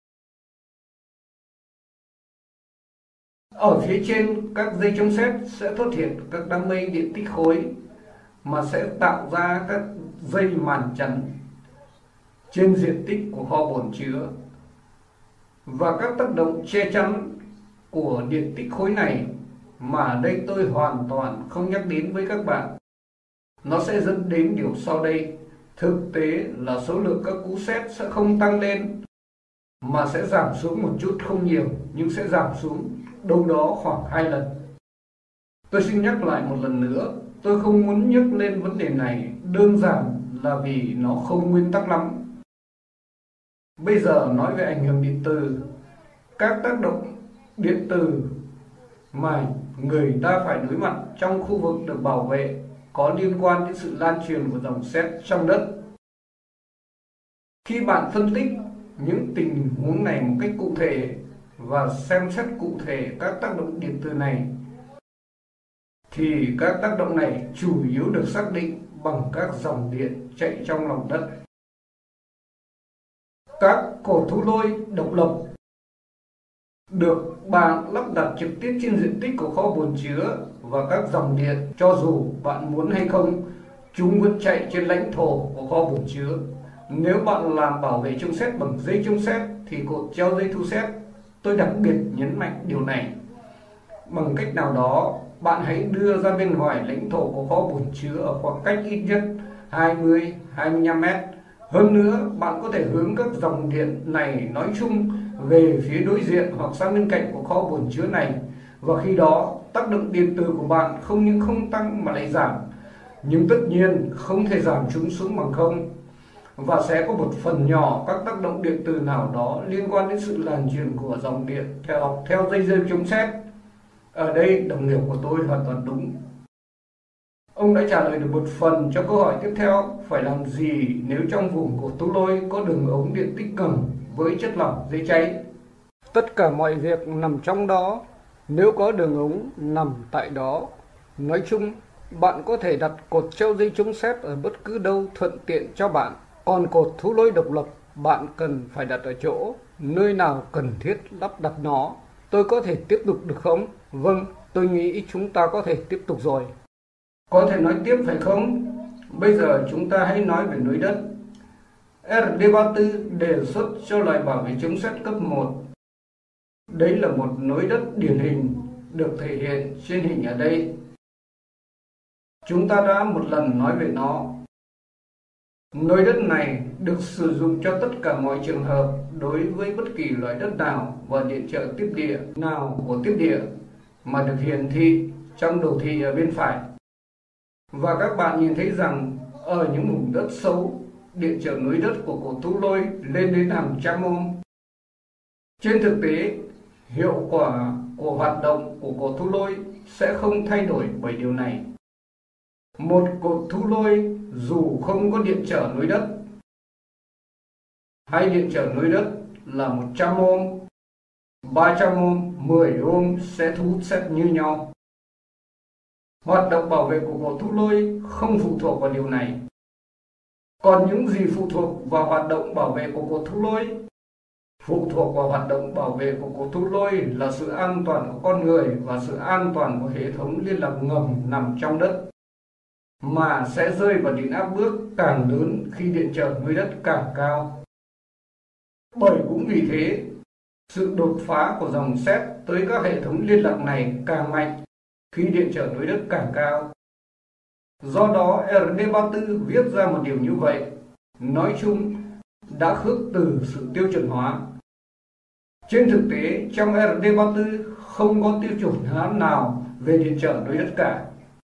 Ở phía trên các dây chống sét sẽ xuất hiện các đám mây điện tích khối mà sẽ tạo ra các dây màn chắn trên diện tích của kho bồn chứa, và các tác động che chắn của điện tích khối này mà ở đây tôi hoàn toàn không nhắc đến với các bạn, nó sẽ dẫn đến điều sau đây. Thực tế là số lượng các cú sét sẽ không tăng lên mà sẽ giảm xuống một chút, không nhiều, nhưng sẽ giảm xuống đâu đó khoảng hai lần. Tôi xin nhắc lại một lần nữa, tôi không muốn nhắc lên vấn đề này đơn giản là vì nó không nguyên tắc lắm. Bây giờ nói về ảnh hưởng điện từ, các tác động điện từ mà người ta phải đối mặt trong khu vực được bảo vệ có liên quan đến sự lan truyền của dòng sét trong đất. Khi bạn phân tích những tình huống này một cách cụ thể và xem xét cụ thể các tác động điện từ này, thì các tác động này chủ yếu được xác định bằng các dòng điện chạy trong lòng đất. Các cột thu lôi độc lập được bạn lắp đặt trực tiếp trên diện tích của kho bồn chứa, và các dòng điện, cho dù bạn muốn hay không, chúng vẫn chạy trên lãnh thổ của kho bồn chứa. Nếu bạn làm bảo vệ chống sét bằng dây chống sét thì cột treo dây thu sét. Tôi đặc biệt nhấn mạnh điều này. Bằng cách nào đó, bạn hãy đưa ra bên ngoài lãnh thổ của kho bồn chứa ở khoảng cách ít nhất hai mươi đến hai mươi lăm mét. Hơn nữa, bạn có thể hướng các dòng điện này nói chung về phía đối diện hoặc sang bên cạnh của kho bồn chứa này, và khi đó tác động điện từ của bạn không những không tăng mà lại giảm. Nhưng tất nhiên không thể giảm chúng xuống bằng không, và sẽ có một phần nhỏ các tác động điện từ nào đó liên quan đến sự lan truyền của dòng điện theo theo dây dây chống sét. Ở đây đồng nghiệp của tôi hoàn toàn đúng. Ông đã trả lời được một phần cho câu hỏi tiếp theo: phải làm gì nếu trong vùng của thu lôi có đường ống điện tích ngầm với chất lỏng dễ cháy? Tất cả mọi việc nằm trong đó. Nếu có đường ống nằm tại đó, nói chung bạn có thể đặt cột treo dây chống sét ở bất cứ đâu thuận tiện cho bạn. Còn cột thu lôi độc lập, bạn cần phải đặt ở chỗ nơi nào cần thiết lắp đặt nó. Tôi có thể tiếp tục được không? Vâng, tôi nghĩ chúng ta có thể tiếp tục rồi. Có thể nói tiếp phải không? Bây giờ chúng ta hãy nói về núi đất. R D ba mươi tư đề xuất cho loại bảo vệ chống sét cấp một. Đấy là một núi đất điển hình được thể hiện trên hình ở đây. Chúng ta đã một lần nói về nó. Núi đất này được sử dụng cho tất cả mọi trường hợp đối với bất kỳ loại đất nào và điện trở tiếp địa nào của tiếp địa mà được hiển thị trong đồ thị ở bên phải. Và các bạn nhìn thấy rằng ở những vùng đất xấu, điện trở núi đất của cột thu lôi lên đến hàng trăm ohm. Trên thực tế, hiệu quả của hoạt động của cột thu lôi sẽ không thay đổi bởi điều này. Một cột thu lôi dù không có điện trở núi đất hay điện trở núi đất là một trăm ohm, ba trăm ohm, mười ohm sẽ thu hút sét như nhau. Hoạt động bảo vệ của cột thu lôi không phụ thuộc vào điều này. Còn những gì phụ thuộc vào hoạt động bảo vệ của cột thu lôi? Phụ thuộc vào hoạt động bảo vệ của cột thu lôi là sự an toàn của con người và sự an toàn của hệ thống liên lạc ngầm nằm trong đất, mà sẽ rơi vào điện áp bước càng lớn khi điện trở núi đất càng cao. Bởi cũng vì thế, sự đột phá của dòng sét tới các hệ thống liên lạc này càng mạnh khi điện trở núi đất càng cao. Do đó, R D ba mươi tư viết ra một điều như vậy. Nói chung, đã khước từ sự tiêu chuẩn hóa. Trên thực tế, trong R D ba mươi tư không có tiêu chuẩn hóa nào về điện trở núi đất cả.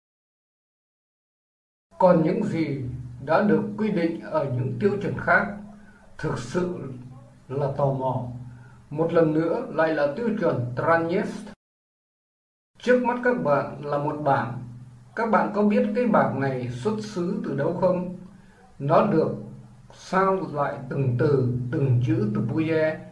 Còn những gì đã được quy định ở những tiêu chuẩn khác thực sự là tò mò. Một lần nữa lại là tiêu chuẩn Traniest. Trước mắt các bạn là một bảng. Các bạn có biết cái bảng này xuất xứ từ đâu không? Nó được sao lại từng từ, từng chữ từ Puye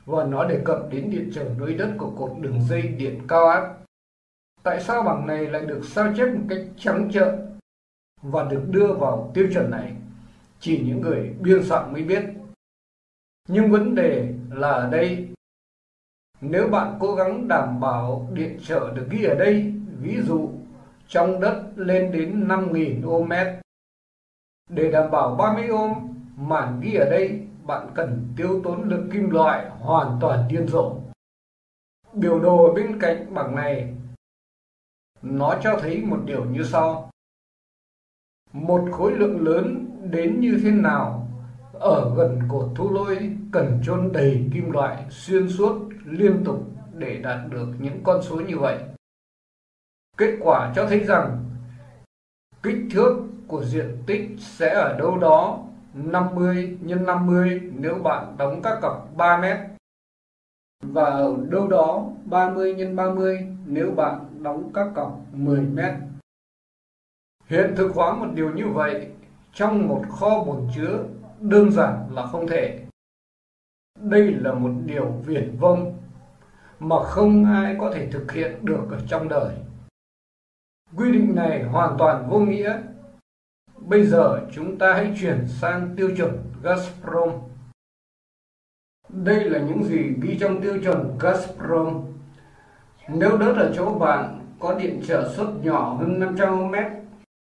và nó đề cập đến điện trở nối đất của cột đường dây điện cao áp. Tại sao bảng này lại được sao chép một cách trắng trợn và được đưa vào tiêu chuẩn này? Chỉ những người biên soạn mới biết. Nhưng vấn đề là ở đây, nếu bạn cố gắng đảm bảo điện trở được ghi ở đây, ví dụ trong đất lên đến năm nghìn ohm mét, để đảm bảo ba mươi ohm mà ghi ở đây, bạn cần tiêu tốn lượng kim loại hoàn toàn điên rồ. Biểu đồ bên cạnh bảng này nó cho thấy một điều như sau. Một khối lượng lớn đến như thế nào ở gần cột thu lôi cần chôn đầy kim loại xuyên suốt liên tục để đạt được những con số như vậy. Kết quả cho thấy rằng kích thước của diện tích sẽ ở đâu đó năm mươi nhân năm mươi nếu bạn đóng các cọc ba mét, và ở đâu đó ba mươi nhân ba mươi nếu bạn đóng các cọc mười mét. Hiện thực hóa một điều như vậy trong một kho bồn chứa đơn giản là không thể. Đây là một điều viển vông mà không ai có thể thực hiện được ở trong đời. Quy định này hoàn toàn vô nghĩa. Bây giờ chúng ta hãy chuyển sang tiêu chuẩn Gazprom. Đây là những gì ghi trong tiêu chuẩn Gazprom. Nếu đất ở chỗ bạn có điện trở suất nhỏ hơn năm trăm ohm mét,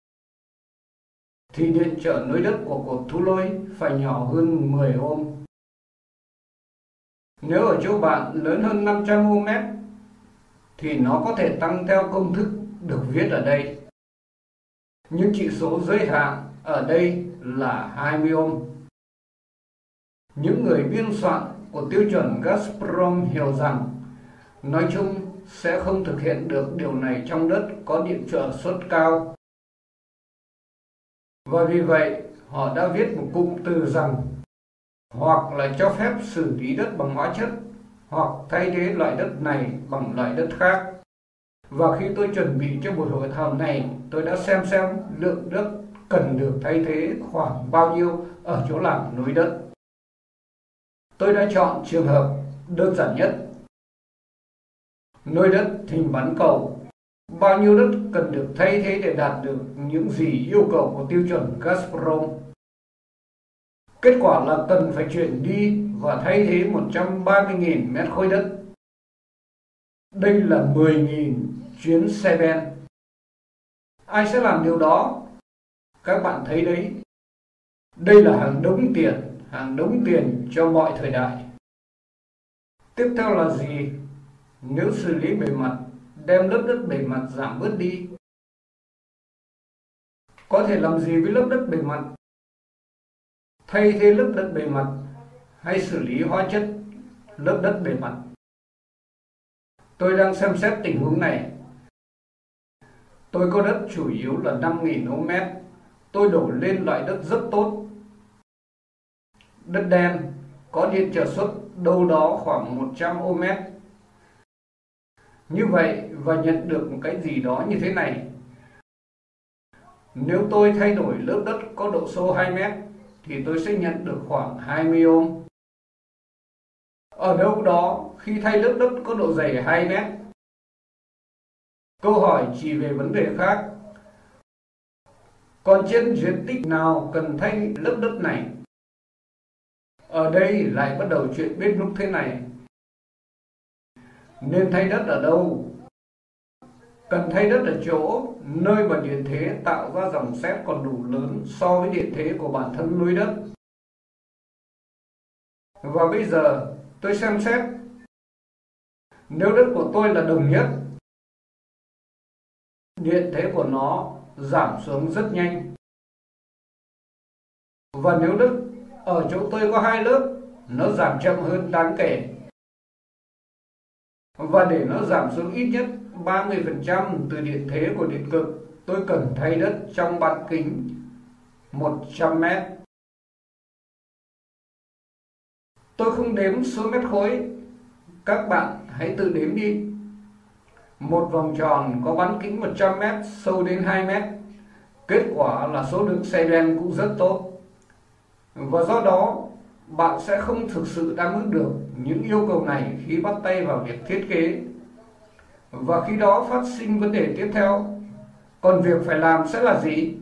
thì điện trở nối đất của cột thu lôi phải nhỏ hơn mười ohm. Nếu ở chỗ bạn lớn hơn năm trăm ohm mét, thì nó có thể tăng theo công thức được viết ở đây. Nhưng chỉ số giới hạn ở đây là hai mươi ohm. Những người biên soạn của tiêu chuẩn Gazprom hiểu rằng nói chung sẽ không thực hiện được điều này trong đất có điện trở suất cao. Và vì vậy, họ đã viết một cụm từ rằng hoặc là cho phép xử lý đất bằng hóa chất, hoặc thay thế loại đất này bằng loại đất khác. Và khi tôi chuẩn bị cho buổi hội thảo này, tôi đã xem xem lượng đất cần được thay thế khoảng bao nhiêu ở chỗ làm nối đất. Tôi đã chọn trường hợp đơn giản nhất. Nối đất hình bán cầu. Bao nhiêu đất cần được thay thế để đạt được những gì yêu cầu của tiêu chuẩn Gazprom? Kết quả là cần phải chuyển đi và thay thế một trăm ba mươi nghìn mét khối đất. Đây là mười nghìn chuyến xe ben. Ai sẽ làm điều đó? Các bạn thấy đấy. Đây là hàng đống tiền, hàng đống tiền cho mọi thời đại. Tiếp theo là gì? Nếu xử lý bề mặt, đem lớp đất bề mặt giảm bớt đi. Có thể làm gì với lớp đất bề mặt? Thay thế lớp đất bề mặt hay xử lý hóa chất lớp đất bề mặt? Tôi đang xem xét tình huống này. Tôi có đất chủ yếu là năm nghìn ohm mét. Tôi đổ lên loại đất rất tốt. Đất đen có điện trở suất đâu đó khoảng một trăm ohm mét. Như vậy và nhận được một cái gì đó như thế này. Nếu tôi thay đổi lớp đất có độ sâu hai mét thì tôi sẽ nhận được khoảng hai mươi ohm. Ở đâu đó khi thay lớp đất có độ dày hai mét. Câu hỏi chỉ về vấn đề khác. Còn trên diện tích nào cần thay lớp đất này? Ở đây lại bắt đầu chuyện bếp núc thế này. Nên thay đất ở đâu? Cần thay đất ở chỗ nơi mà điện thế tạo ra dòng sét còn đủ lớn so với điện thế của bản thân núi đất. Và bây giờ tôi xem xét. Nếu đất của tôi là đồng nhất, điện thế của nó giảm xuống rất nhanh. Và nếu đất ở chỗ tôi có hai lớp, nó giảm chậm hơn đáng kể. Và để nó giảm xuống ít nhất ba mươi phần trăm từ điện thế của điện cực, tôi cần thay đất trong bán kính một trăm mét. Tôi không đếm số mét khối. Các bạn hãy tự đếm đi. Một vòng tròn có bán kính một trăm mét, sâu đến hai mét. Kết quả là số lượng xe ben cũng rất tốt. Và do đó, bạn sẽ không thực sự đáp ứng được những yêu cầu này khi bắt tay vào việc thiết kế. Và khi đó phát sinh vấn đề tiếp theo, còn việc phải làm sẽ là gì?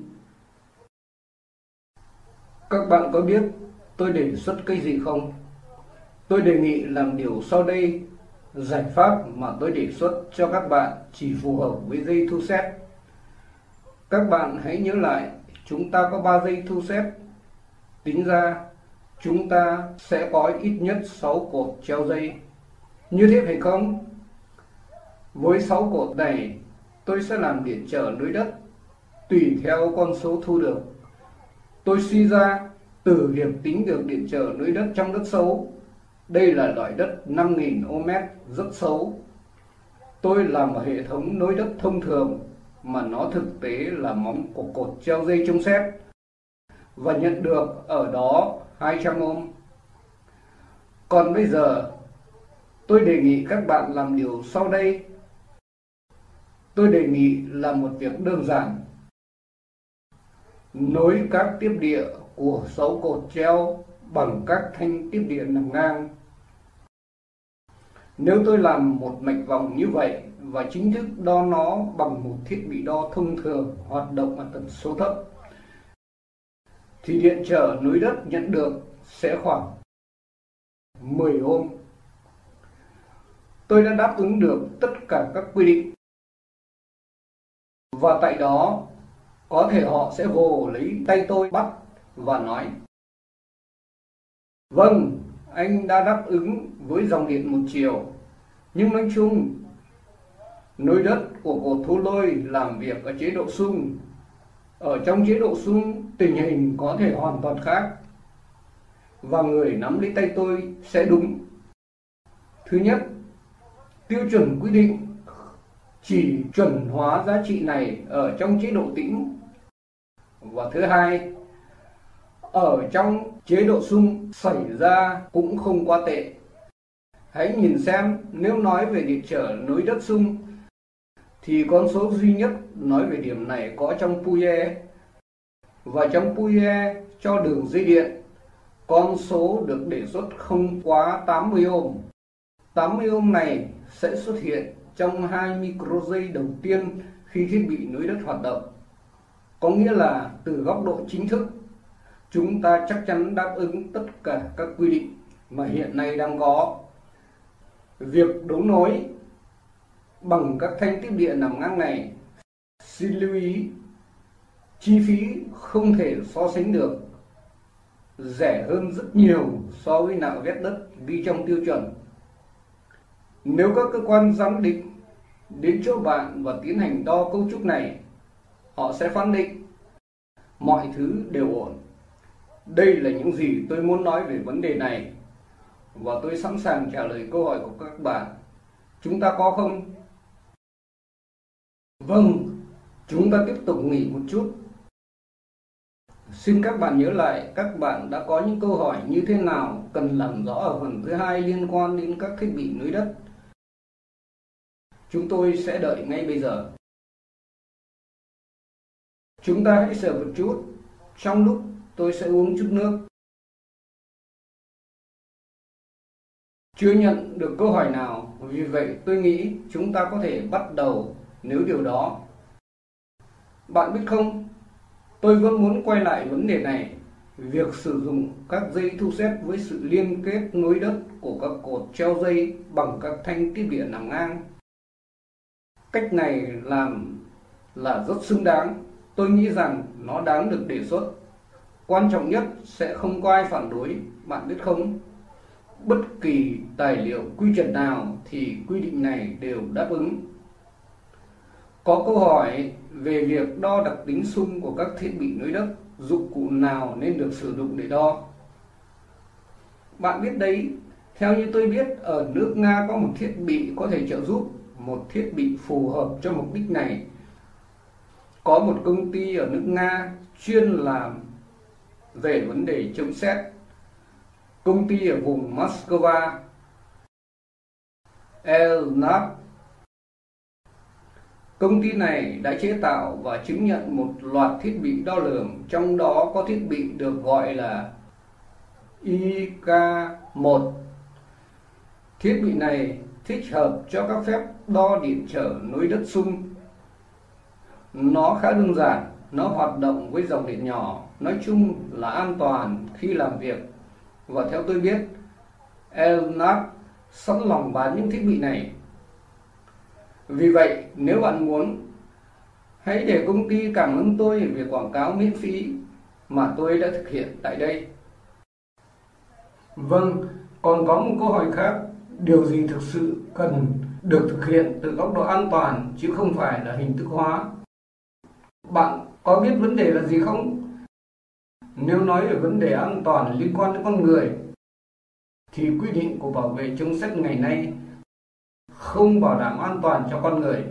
Các bạn có biết tôi đề xuất cái gì không? Tôi đề nghị làm điều sau đây. Giải pháp mà tôi đề xuất cho các bạn chỉ phù hợp với dây thu xếp. Các bạn hãy nhớ lại, chúng ta có ba dây thu xếp. Tính ra, chúng ta sẽ có ít nhất sáu cột treo dây. Như thế phải không? Với sáu cột này, tôi sẽ làm điện trở nối đất tùy theo con số thu được. Tôi suy ra từ việc tính được điện trở nối đất trong đất xấu. Đây là loại đất năm nghìn ô mét rất xấu. Tôi làm một hệ thống nối đất thông thường mà nó thực tế là móng của cột treo dây chống sét và nhận được ở đó hai trăm ôm. Còn bây giờ, tôi đề nghị các bạn làm điều sau đây. Tôi đề nghị làm một việc đơn giản. Nối các tiếp địa của sáu cột treo bằng các thanh tiếp địa nằm ngang. Nếu tôi làm một mạch vòng như vậy và chính thức đo nó bằng một thiết bị đo thông thường hoạt động ở tần số thấp, thì điện trở nối đất nhận được sẽ khoảng mười ôm. Tôi đã đáp ứng được tất cả các quy định. Và tại đó, có thể họ sẽ vồ lấy tay tôi bắt và nói: vâng, anh đã đáp ứng với dòng điện một chiều. Nhưng nói chung, nối đất của cột thu lôi làm việc ở chế độ xung. Ở trong chế độ xung, tình hình có thể hoàn toàn khác. Và người nắm lấy tay tôi sẽ đúng. Thứ nhất, tiêu chuẩn quy định chỉ chuẩn hóa giá trị này ở trong chế độ tĩnh. Và thứ hai, ở trong chế độ xung xảy ra cũng không quá tệ. Hãy nhìn xem, nếu nói về điện trở nối đất xung thì con số duy nhất nói về điểm này có trong PUE. Và trong PUE cho đường dây điện, con số được đề xuất không quá tám mươi ôm. tám mươi ôm này sẽ xuất hiện trong hai micro giây đầu tiên khi thiết bị nối đất hoạt động. Có nghĩa là từ góc độ chính thức, chúng ta chắc chắn đáp ứng tất cả các quy định mà hiện nay đang có. Việc đấu nối bằng các thanh tiếp địa nằm ngang này, xin lưu ý, chi phí không thể so sánh được, rẻ hơn rất nhiều so với nạo vét đất ghi trong tiêu chuẩn. Nếu các cơ quan giám định đến chỗ bạn và tiến hành đo cấu trúc này, họ sẽ phán định mọi thứ đều ổn. Đây là những gì tôi muốn nói về vấn đề này, và tôi sẵn sàng trả lời câu hỏi của các bạn. Chúng ta có không? Vâng, chúng ta tiếp tục nghỉ một chút. Xin các bạn nhớ lại, các bạn đã có những câu hỏi như thế nào cần làm rõ ở phần thứ hai liên quan đến các thiết bị nối đất. Chúng tôi sẽ đợi ngay bây giờ. Chúng ta hãy chờ một chút, trong lúc tôi sẽ uống chút nước. Chưa nhận được câu hỏi nào, vì vậy tôi nghĩ chúng ta có thể bắt đầu nếu điều đó. Bạn biết không, tôi vẫn muốn quay lại vấn đề này. Việc sử dụng các dây thu xếp với sự liên kết nối đất của các cột treo dây bằng các thanh tiếp địa nằm ngang. Cách này làm là rất xứng đáng. Tôi nghĩ rằng nó đáng được đề xuất. Quan trọng nhất sẽ không có ai phản đối, bạn biết không? Bất kỳ tài liệu quy chuẩn nào thì quy định này đều đáp ứng. Có câu hỏi về việc đo đặc tính xung của các thiết bị nối đất, dụng cụ nào nên được sử dụng để đo. Bạn biết đấy, theo như tôi biết, ở nước Nga có một thiết bị có thể trợ giúp, một thiết bị phù hợp cho mục đích này. Có một công ty ở nước Nga chuyên làm về vấn đề chống sét. Công ty ở vùng Moscow, Elnap. Công ty này đã chế tạo và chứng nhận một loạt thiết bị đo lường, trong đó có thiết bị được gọi là I K một. Thiết bị này thích hợp cho các phép đo điện trở nối đất xung. Nó khá đơn giản, nó hoạt động với dòng điện nhỏ, nói chung là an toàn khi làm việc. Và theo tôi biết, Elnap sẵn lòng bán những thiết bị này. Vì vậy, nếu bạn muốn, hãy để công ty cảm ơn tôi về quảng cáo miễn phí mà tôi đã thực hiện tại đây. Vâng, còn có một câu hỏi khác. Điều gì thực sự cần được thực hiện từ góc độ an toàn chứ không phải là hình thức hóa? Bạn có biết vấn đề là gì không? Nếu nói về vấn đề an toàn liên quan đến con người, thì quy định của bảo vệ chống sét ngày nay không bảo đảm an toàn cho con người.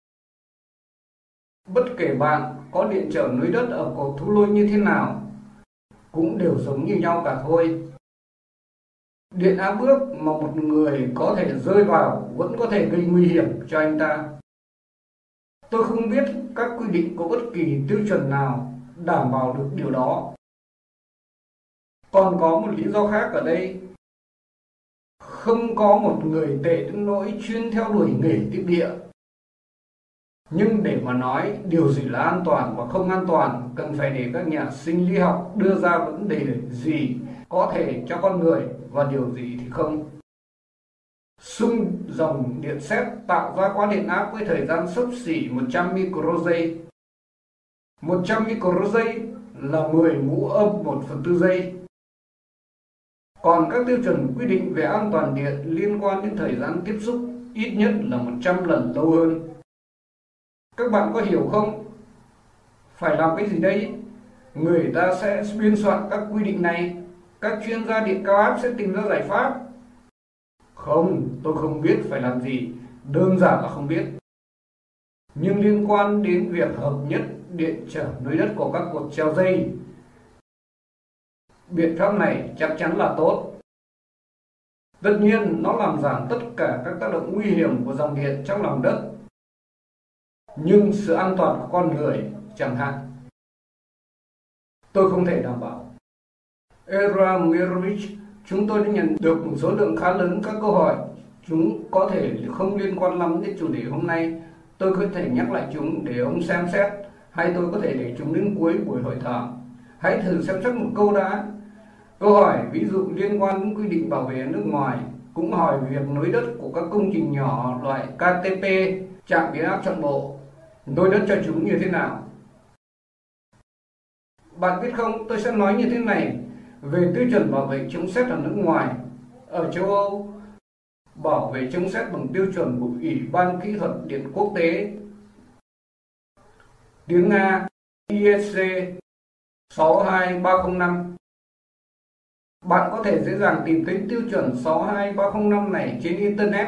Bất kể bạn có điện trở nối đất ở cột thu lôi như thế nào, cũng đều giống như nhau cả thôi. Điện áp ước mà một người có thể rơi vào vẫn có thể gây nguy hiểm cho anh ta. Tôi không biết các quy định có bất kỳ tiêu chuẩn nào đảm bảo được điều đó. Còn có một lý do khác ở đây. Không có một người tệ đến nỗi chuyên theo đuổi nghề tiếp địa. Nhưng để mà nói điều gì là an toàn và không an toàn, cần phải để các nhà sinh lý học đưa ra vấn đề gì có thể cho con người và điều gì thì không. Xung dòng điện sét tạo ra quá điện áp với thời gian xấp xỉ một trăm microgiây. một trăm microgiây là mười mũ âm một phần tư giây. Còn các tiêu chuẩn quy định về an toàn điện liên quan đến thời gian tiếp xúc ít nhất là một trăm lần lâu hơn. Các bạn có hiểu không? Phải làm cái gì đây? Người ta sẽ biên soạn các quy định này. Các chuyên gia điện cao áp sẽ tìm ra giải pháp. Không, tôi không biết phải làm gì. Đơn giản là không biết. Nhưng liên quan đến việc hợp nhất điện trở nối đất của các cột treo dây, biện pháp này chắc chắn là tốt. Tất nhiên, nó làm giảm tất cả các tác động nguy hiểm của dòng điện trong lòng đất. Nhưng sự an toàn của con người chẳng hạn, tôi không thể đảm bảo. Era Mirovich, chúng tôi đã nhận được một số lượng khá lớn các câu hỏi. Chúng có thể không liên quan lắm đến chủ đề hôm nay. Tôi có thể nhắc lại chúng để ông xem xét, hay tôi có thể để chúng đến cuối buổi hội thảo. Hãy thử xem xét một câu đã. Câu hỏi ví dụ liên quan đến quy định bảo vệ nước ngoài, cũng hỏi việc nối đất của các công trình nhỏ loại K T P, trạm biến áp trọn bộ, nối đất cho chúng như thế nào. Bạn biết không, tôi sẽ nói như thế này về tiêu chuẩn bảo vệ chống sét ở nước ngoài. Ở châu Âu, bảo vệ chống sét bằng tiêu chuẩn của Ủy ban Kỹ thuật Điện Quốc tế, tiếng Nga I S C sáu hai ba không năm. Bạn có thể dễ dàng tìm thấy tiêu chuẩn sáu hai ba không năm này trên Internet.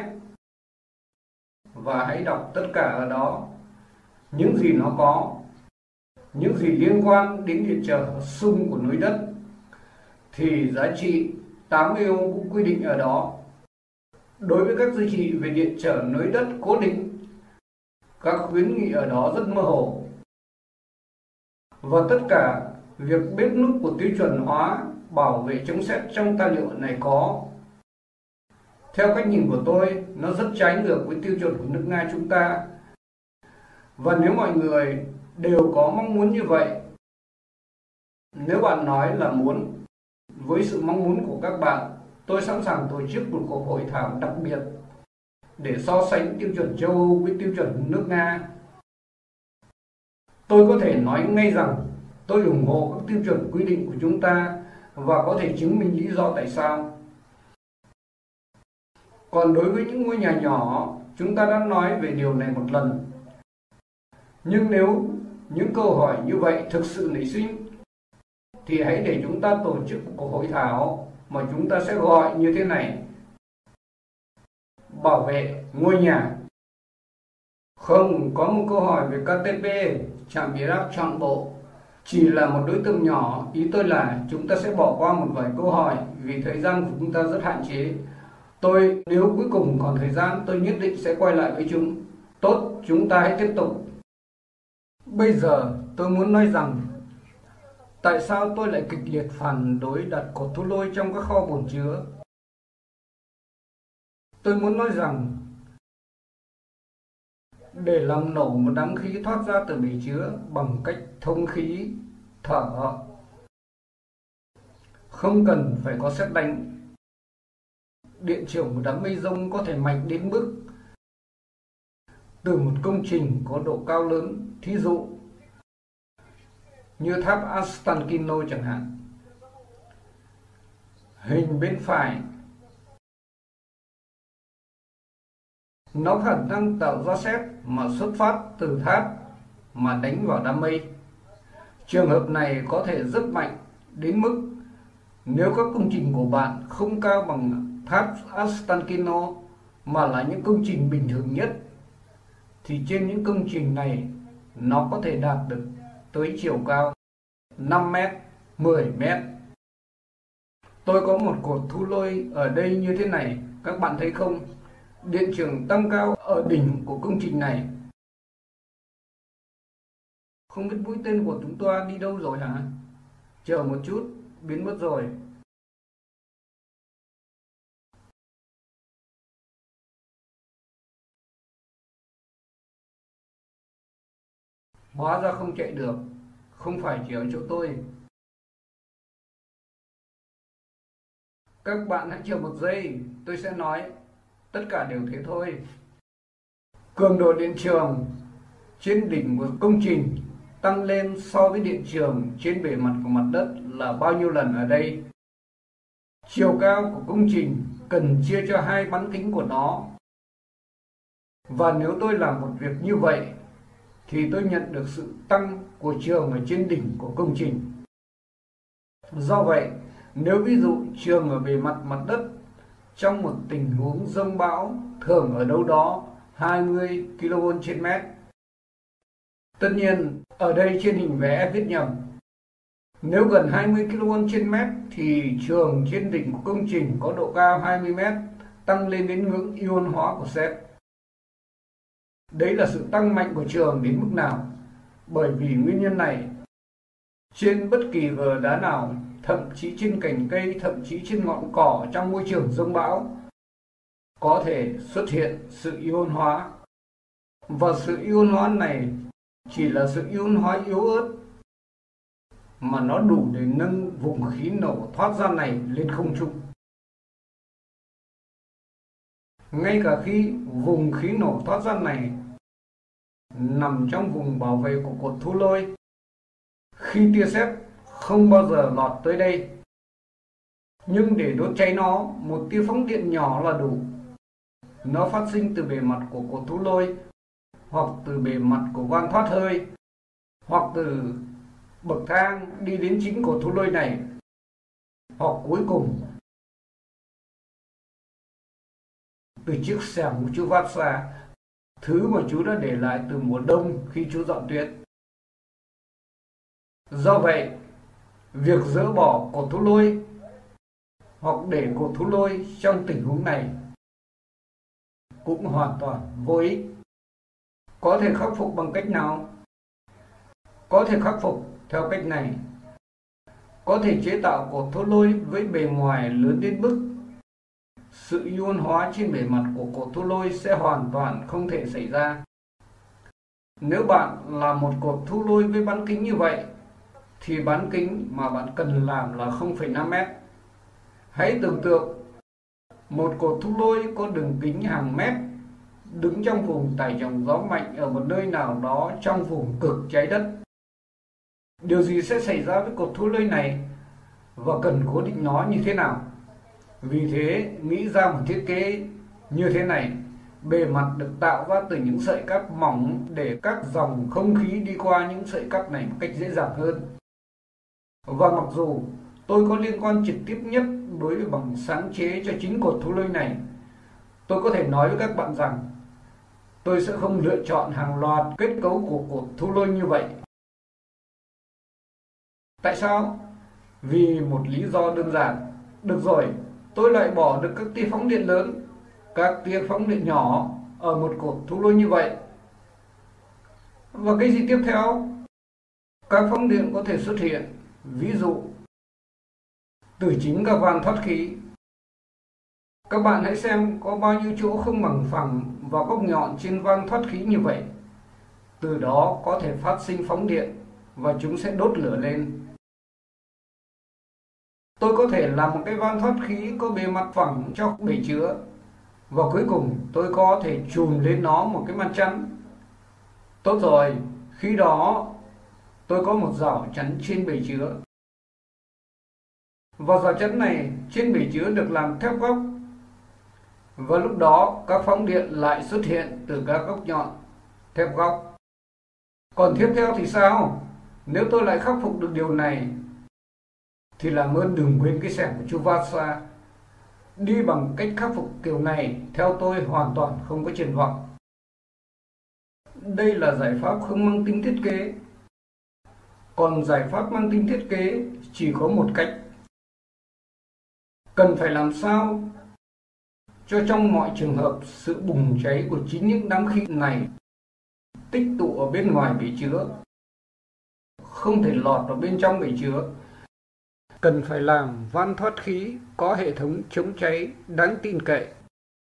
Và hãy đọc tất cả ở đó. Những gì nó có, những gì liên quan đến điện trở xung của nối đất, thì giá trị tám mươi ohm cũng quy định ở đó. Đối với các giá trị về điện trở nối đất cố định, các khuyến nghị ở đó rất mơ hồ. Và tất cả việc bếp núc của tiêu chuẩn hóa bảo vệ chống sét trong tài liệu này có. Theo cách nhìn của tôi, nó rất trái ngược với tiêu chuẩn của nước Nga chúng ta. Và nếu mọi người đều có mong muốn như vậy, nếu bạn nói là muốn, với sự mong muốn của các bạn, tôi sẵn sàng tổ chức một cuộc hội thảo đặc biệt để so sánh tiêu chuẩn châu Âu với tiêu chuẩn nước Nga. Tôi có thể nói ngay rằng tôi ủng hộ các tiêu chuẩn quy định của chúng ta và có thể chứng minh lý do tại sao. Còn đối với những ngôi nhà nhỏ, chúng ta đã nói về điều này một lần. Nhưng nếu những câu hỏi như vậy thực sự nảy sinh, thì hãy để chúng ta tổ chức một cuộc hội thảo mà chúng ta sẽ gọi như thế này: bảo vệ ngôi nhà. Không, có một câu hỏi về K T P, trạm biến áp trọn bộ, chỉ là một đối tượng nhỏ. Ý tôi là chúng ta sẽ bỏ qua một vài câu hỏi vì thời gian của chúng ta rất hạn chế. Tôi, nếu cuối cùng còn thời gian, tôi nhất định sẽ quay lại với chúng. Tốt, chúng ta hãy tiếp tục. Bây giờ tôi muốn nói rằng Tại sao tôi lại kịch liệt phản đối đặt cột thu lôi trong các kho bồn chứa? Tôi muốn nói rằng để làm nổ một đám khí thoát ra từ bể chứa bằng cách thông khí, thở, không cần phải có sét đánh. Điện trường một đám mây rông có thể mạnh đến mức từ một công trình có độ cao lớn, thí dụ như tháp Ostankino chẳng hạn. Hình bên phải, nó khả năng tạo ra sét mà xuất phát từ tháp mà đánh vào đám mây. Trường hợp này có thể rất mạnh đến mức nếu các công trình của bạn không cao bằng tháp Ostankino mà là những công trình bình thường nhất, thì trên những công trình này nó có thể đạt được tới chiều cao năm mét, mười mét. Tôi có một cột thu lôi ở đây như thế này, các bạn thấy không? Điện trường tăng cao ở đỉnh của công trình này. Không biết mũi tên của chúng ta đi đâu rồi hả? Chờ một chút, biến mất rồi. Hóa ra không chạy được, không phải chỉ ở chỗ tôi. Các bạn hãy chờ một giây, tôi sẽ nói. Tất cả đều thế thôi. Cường độ điện trường trên đỉnh của công trình tăng lên so với điện trường trên bề mặt của mặt đất là bao nhiêu lần ở đây? Chiều cao của công trình cần chia cho hai bán kính của nó. Và nếu tôi làm một việc như vậy, thì tôi nhận được sự tăng của trường ở trên đỉnh của công trình. Do vậy, nếu ví dụ trường ở bề mặt mặt đất trong một tình huống dông bão thường ở đâu đó hai mươi ki lô vôn trên mét. Tất nhiên, ở đây trên hình vẽ viết nhầm. Nếu gần hai mươi ki lô vôn trên mét thì trường trên đỉnh của công trình có độ cao hai mươi mét, tăng lên đến ngưỡng ion hóa của sét. Đấy là sự tăng mạnh của trường đến mức nào? Bởi vì nguyên nhân này, trên bất kỳ vở đá nào, thậm chí trên cành cây, thậm chí trên ngọn cỏ trong môi trường dông bão, có thể xuất hiện sự ion hóa. Và sự ion hóa này chỉ là sự ion hóa yếu ớt, mà nó đủ để nâng vùng khí nổ thoát ra này lên không trung. Ngay cả khi vùng khí nổ thoát ra này nằm trong vùng bảo vệ của cột thu lôi, khi tia sét không bao giờ lọt tới đây. Nhưng để đốt cháy nó, một tia phóng điện nhỏ là đủ. Nó phát sinh từ bề mặt của cột thu lôi, hoặc từ bề mặt của van thoát hơi, hoặc từ bậc thang đi đến chính cột thu lôi này, hoặc cuối cùng từ chiếc xẻng của chú Vát Xa, thứ mà chú đã để lại từ mùa đông khi chú dọn tuyết. Do vậy, việc dỡ bỏ cột thu lôi hoặc để cột thu lôi trong tình huống này cũng hoàn toàn vô ích. Có thể khắc phục bằng cách nào? Có thể khắc phục theo cách này. Có thể chế tạo cột thu lôi với bề ngoài lớn đến mức sự ion hóa trên bề mặt của cột thu lôi sẽ hoàn toàn không thể xảy ra. Nếu bạn làm một cột thu lôi với bán kính như vậy, thì bán kính mà bạn cần làm là không phẩy năm mét. Hãy tưởng tượng một cột thu lôi có đường kính hàng mét đứng trong vùng tải trọng gió mạnh ở một nơi nào đó trong vùng cực trái đất. Điều gì sẽ xảy ra với cột thu lôi này và cần cố định nó như thế nào? Vì thế, nghĩ ra một thiết kế như thế này. Bề mặt được tạo ra từ những sợi cáp mỏng để các dòng không khí đi qua những sợi cáp này một cách dễ dàng hơn. Và mặc dù tôi có liên quan trực tiếp nhất đối với bằng sáng chế cho chính cột thu lôi này, tôi có thể nói với các bạn rằng tôi sẽ không lựa chọn hàng loạt kết cấu của cột thu lôi như vậy. Tại sao? Vì một lý do đơn giản. Được rồi, tôi loại bỏ được các tia phóng điện lớn, các tia phóng điện nhỏ ở một cột thu lôi như vậy. Và cái gì tiếp theo? Các phóng điện có thể xuất hiện Ví dụ, từ chính các van thoát khí. Các bạn hãy xem có bao nhiêu chỗ không bằng phẳng và góc nhọn trên van thoát khí như vậy. Từ đó có thể phát sinh phóng điện và chúng sẽ đốt lửa lên. Tôi có thể làm một cái van thoát khí có bề mặt phẳng cho bể chứa, và cuối cùng tôi có thể chùm lên nó một cái mặt chắn. Tốt rồi, khi đó tôi có một rào chắn trên bể chứa. Và rào chắn này trên bể chứa được làm thép góc. Và lúc đó các phóng điện lại xuất hiện từ các góc nhọn thép góc. Còn tiếp theo thì sao? Nếu tôi lại khắc phục được điều này thì làm ơn đừng quên cái xẻng của chú Vasa. Đi bằng cách khắc phục kiểu này theo tôi hoàn toàn không có triển vọng. Đây là giải pháp không mang tính thiết kế. Còn giải pháp mang tính thiết kế chỉ có một cách. Cần phải làm sao cho trong mọi trường hợp sự bùng cháy của chính những đám khí này tích tụ ở bên ngoài bể chứa, không thể lọt vào bên trong bể chứa. Cần phải làm van thoát khí có hệ thống chống cháy đáng tin cậy.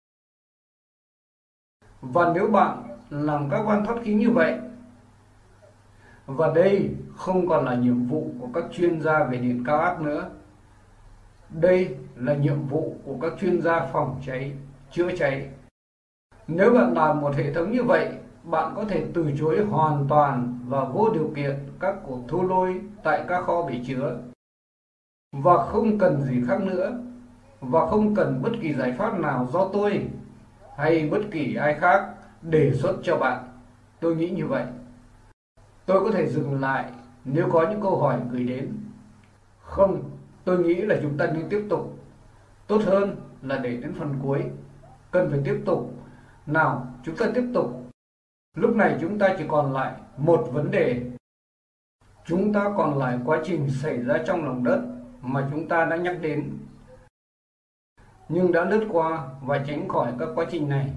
Và nếu bạn làm các van thoát khí như vậy, và đây không còn là nhiệm vụ của các chuyên gia về điện cao áp nữa, đây là nhiệm vụ của các chuyên gia phòng cháy, chữa cháy. Nếu bạn làm một hệ thống như vậy, bạn có thể từ chối hoàn toàn và vô điều kiện các cuộc thu lôi tại các kho bể chứa. Và không cần gì khác nữa, và không cần bất kỳ giải pháp nào do tôi hay bất kỳ ai khác đề xuất cho bạn. Tôi nghĩ như vậy. Tôi có thể dừng lại nếu có những câu hỏi gửi đến. Không, tôi nghĩ là chúng ta nên tiếp tục. Tốt hơn là để đến phần cuối. Cần phải tiếp tục. Nào, chúng ta tiếp tục. Lúc này chúng ta chỉ còn lại một vấn đề. Chúng ta còn lại quá trình xảy ra trong lòng đất mà chúng ta đã nhắc đến, nhưng đã lướt qua và tránh khỏi các quá trình này.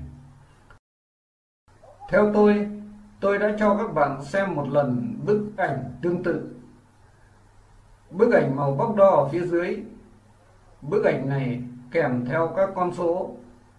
Theo tôi, tôi đã cho các bạn xem một lần bức ảnh tương tự. Bức ảnh màu bóc đỏ ở phía dưới. Bức ảnh này kèm theo các con số.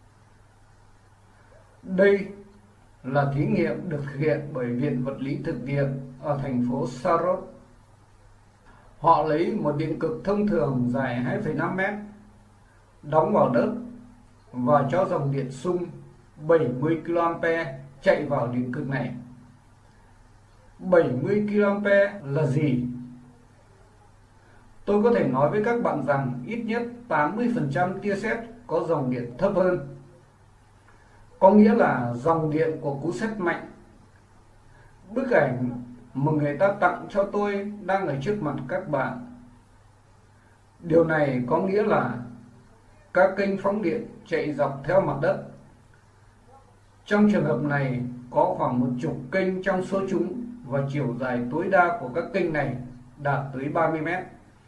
Đây là thí nghiệm được thực hiện bởi Viện Vật lý Thực nghiệm ở thành phố Sarov. Họ lấy một điện cực thông thường dài hai phẩy năm mét, đóng vào đất và cho dòng điện xung bảy mươi ki lô am pe chạy vào điện cực này. bảy mươi ki lô am pe là gì? Tôi có thể nói với các bạn rằng ít nhất tám mươi phần trăm tia sét có dòng điện thấp hơn. Có nghĩa là dòng điện của cú sét mạnh. Bức ảnh mà người ta tặng cho tôi đang ở trước mặt các bạn. Điều này có nghĩa là các kênh phóng điện chạy dọc theo mặt đất. Trong trường hợp này có khoảng một chục kênh trong số chúng, và chiều dài tối đa của các kênh này đạt tới ba mươi mét.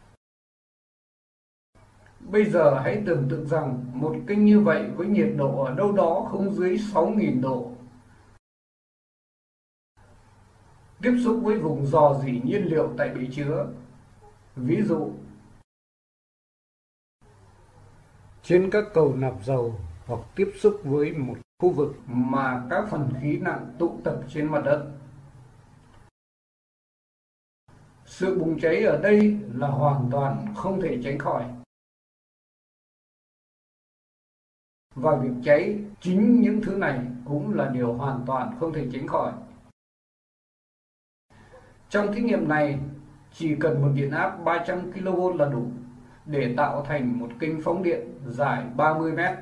Bây giờ hãy tưởng tượng rằng một kênh như vậy với nhiệt độ ở đâu đó không dưới sáu nghìn độ tiếp xúc với vùng rò rỉ nhiên liệu tại bể chứa. Ví dụ, trên các cầu nạp dầu hoặc tiếp xúc với một khu vực mà các phần khí nặng tụ tập trên mặt đất. Sự bùng cháy ở đây là hoàn toàn không thể tránh khỏi. Và việc cháy chính những thứ này cũng là điều hoàn toàn không thể tránh khỏi. Trong thí nghiệm này, chỉ cần một điện áp ba trăm ki lô vôn là đủ để tạo thành một kênh phóng điện dài ba mươi mét.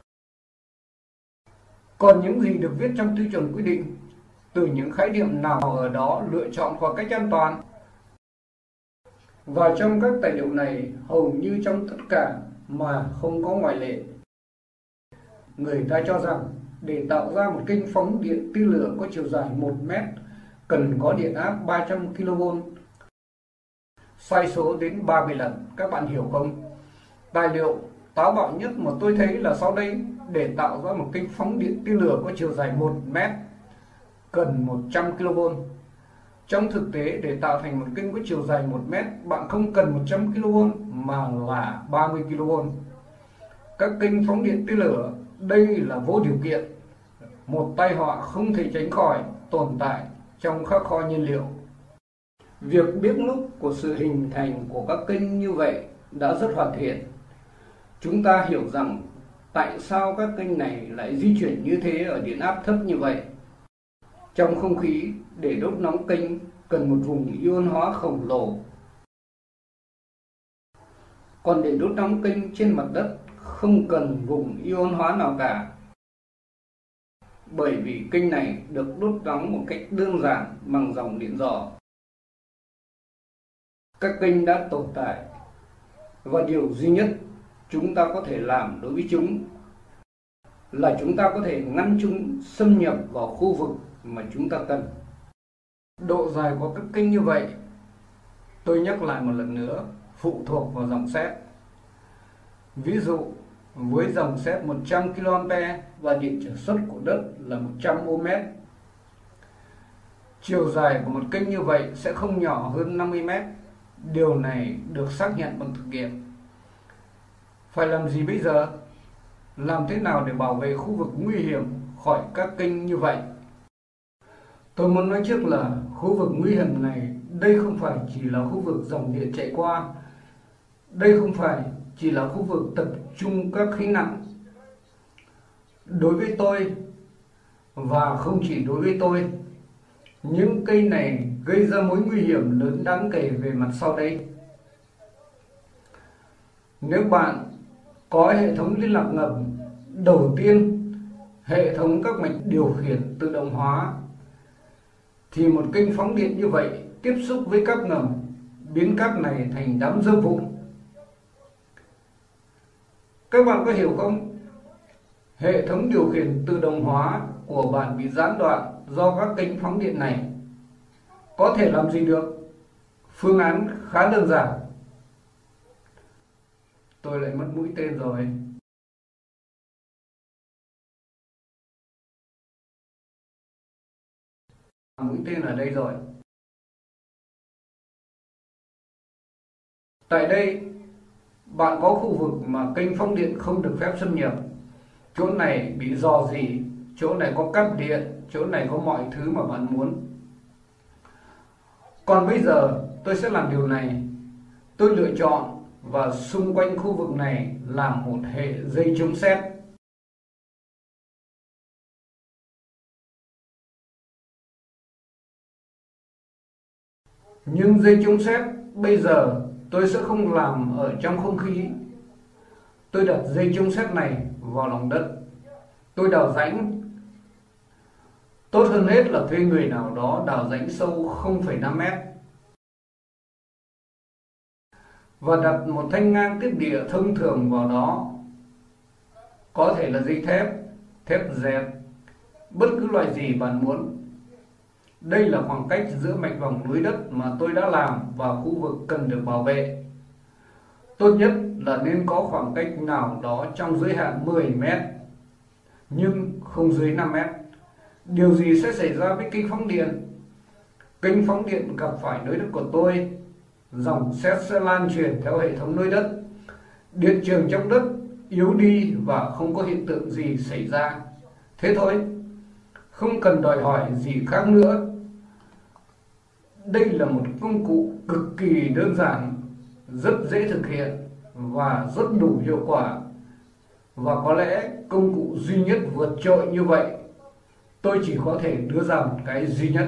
Còn những gì được viết trong tiêu chuẩn quy định, từ những khái niệm nào ở đó lựa chọn khoảng cách an toàn. Và trong các tài liệu này, hầu như trong tất cả mà không có ngoại lệ, người ta cho rằng để tạo ra một kênh phóng điện tia lửa có chiều dài một mét cần có điện áp ba trăm ki lô vôn. Sai số đến ba mươi lần, các bạn hiểu không? Tài liệu táo bạo nhất mà tôi thấy là sau đây: để tạo ra một kênh phóng điện tia lửa có chiều dài một mét cần một trăm ki lô vôn. Trong thực tế, để tạo thành một kênh có chiều dài một mét, bạn không cần một trăm ki lô vôn mà là ba mươi ki lô vôn. Các kênh phóng điện tia lửa đây là vô điều kiện, một tai họa không thể tránh khỏi tồn tại trong các kho nhiên liệu. Việc biết lúc của sự hình thành của các kênh như vậy đã rất hoàn thiện. Chúng ta hiểu rằng tại sao các kênh này lại di chuyển như thế ở điện áp thấp như vậy. Trong không khí, để đốt nóng kênh cần một vùng ion hóa khổng lồ. Còn để đốt nóng kênh trên mặt đất không cần vùng ion hóa nào cả. Bởi vì kênh này được đốt nóng một cách đơn giản bằng dòng điện gió. Các kênh đã tồn tại và điều duy nhất chúng ta có thể làm đối với chúng là chúng ta có thể ngăn chúng xâm nhập vào khu vực mà chúng ta cần. Độ dài của các kênh như vậy, tôi nhắc lại một lần nữa, phụ thuộc vào dòng sét. Ví dụ, với dòng sét một trăm ki lô am pe và điện trở suất của đất là một trăm ôm mét, chiều dài của một kênh như vậy sẽ không nhỏ hơn năm mươi mét. Điều này được xác nhận bằng thực nghiệm. Phải làm gì bây giờ? Làm thế nào để bảo vệ khu vực nguy hiểm khỏi các kênh như vậy? Tôi muốn nói trước là khu vực nguy hiểm này, đây không phải chỉ là khu vực dòng điện chạy qua. Đây không phải chỉ là khu vực tập trung các khí nặng. Đối với tôi, và không chỉ đối với tôi, những cây này gây ra mối nguy hiểm lớn đáng kể về mặt sau đây. Nếu bạn có hệ thống liên lạc ngầm, đầu tiên, hệ thống các mạch điều khiển tự động hóa, thì một kênh phóng điện như vậy tiếp xúc với cáp ngầm, biến cáp này thành đám dơ vụn. Các bạn có hiểu không? Hệ thống điều khiển tự động hóa của bạn bị gián đoạn do các kênh phóng điện này. Có thể làm gì được? Phương án khá đơn giản. Tôi lại mất mũi tên rồi. Mũi tên ở đây rồi. Tại đây, bạn có khu vực mà kênh phóng điện không được phép xâm nhập. Chỗ này bị rò rỉ, chỗ này có cáp điện, chỗ này có mọi thứ mà bạn muốn. Còn bây giờ, tôi sẽ làm điều này. Tôi lựa chọn và xung quanh khu vực này làm một hệ dây chống sét. Nhưng dây chống sét bây giờ tôi sẽ không làm ở trong không khí. Tôi đặt dây chống sét này vào lòng đất. Tôi đào rãnh. Tốt hơn hết là thuê người nào đó đào rãnh sâu không phẩy năm mét. Và đặt một thanh ngang tiếp địa thông thường vào đó. Có thể là dây thép, thép dẹt, bất cứ loại gì bạn muốn. Đây là khoảng cách giữa mạch vòng núi đất mà tôi đã làm và khu vực cần được bảo vệ. Tốt nhất là nên có khoảng cách nào đó trong giới hạn mười mét, nhưng không dưới năm mét. Điều gì sẽ xảy ra với kênh phóng điện? Kênh phóng điện gặp phải nối đất của tôi, dòng sét sẽ lan truyền theo hệ thống nối đất. Điện trường trong đất yếu đi và không có hiện tượng gì xảy ra. Thế thôi, không cần đòi hỏi gì khác nữa. Đây là một công cụ cực kỳ đơn giản, rất dễ thực hiện và rất đủ hiệu quả. Và có lẽ công cụ duy nhất vượt trội như vậy, tôi chỉ có thể đưa ra một cái duy nhất.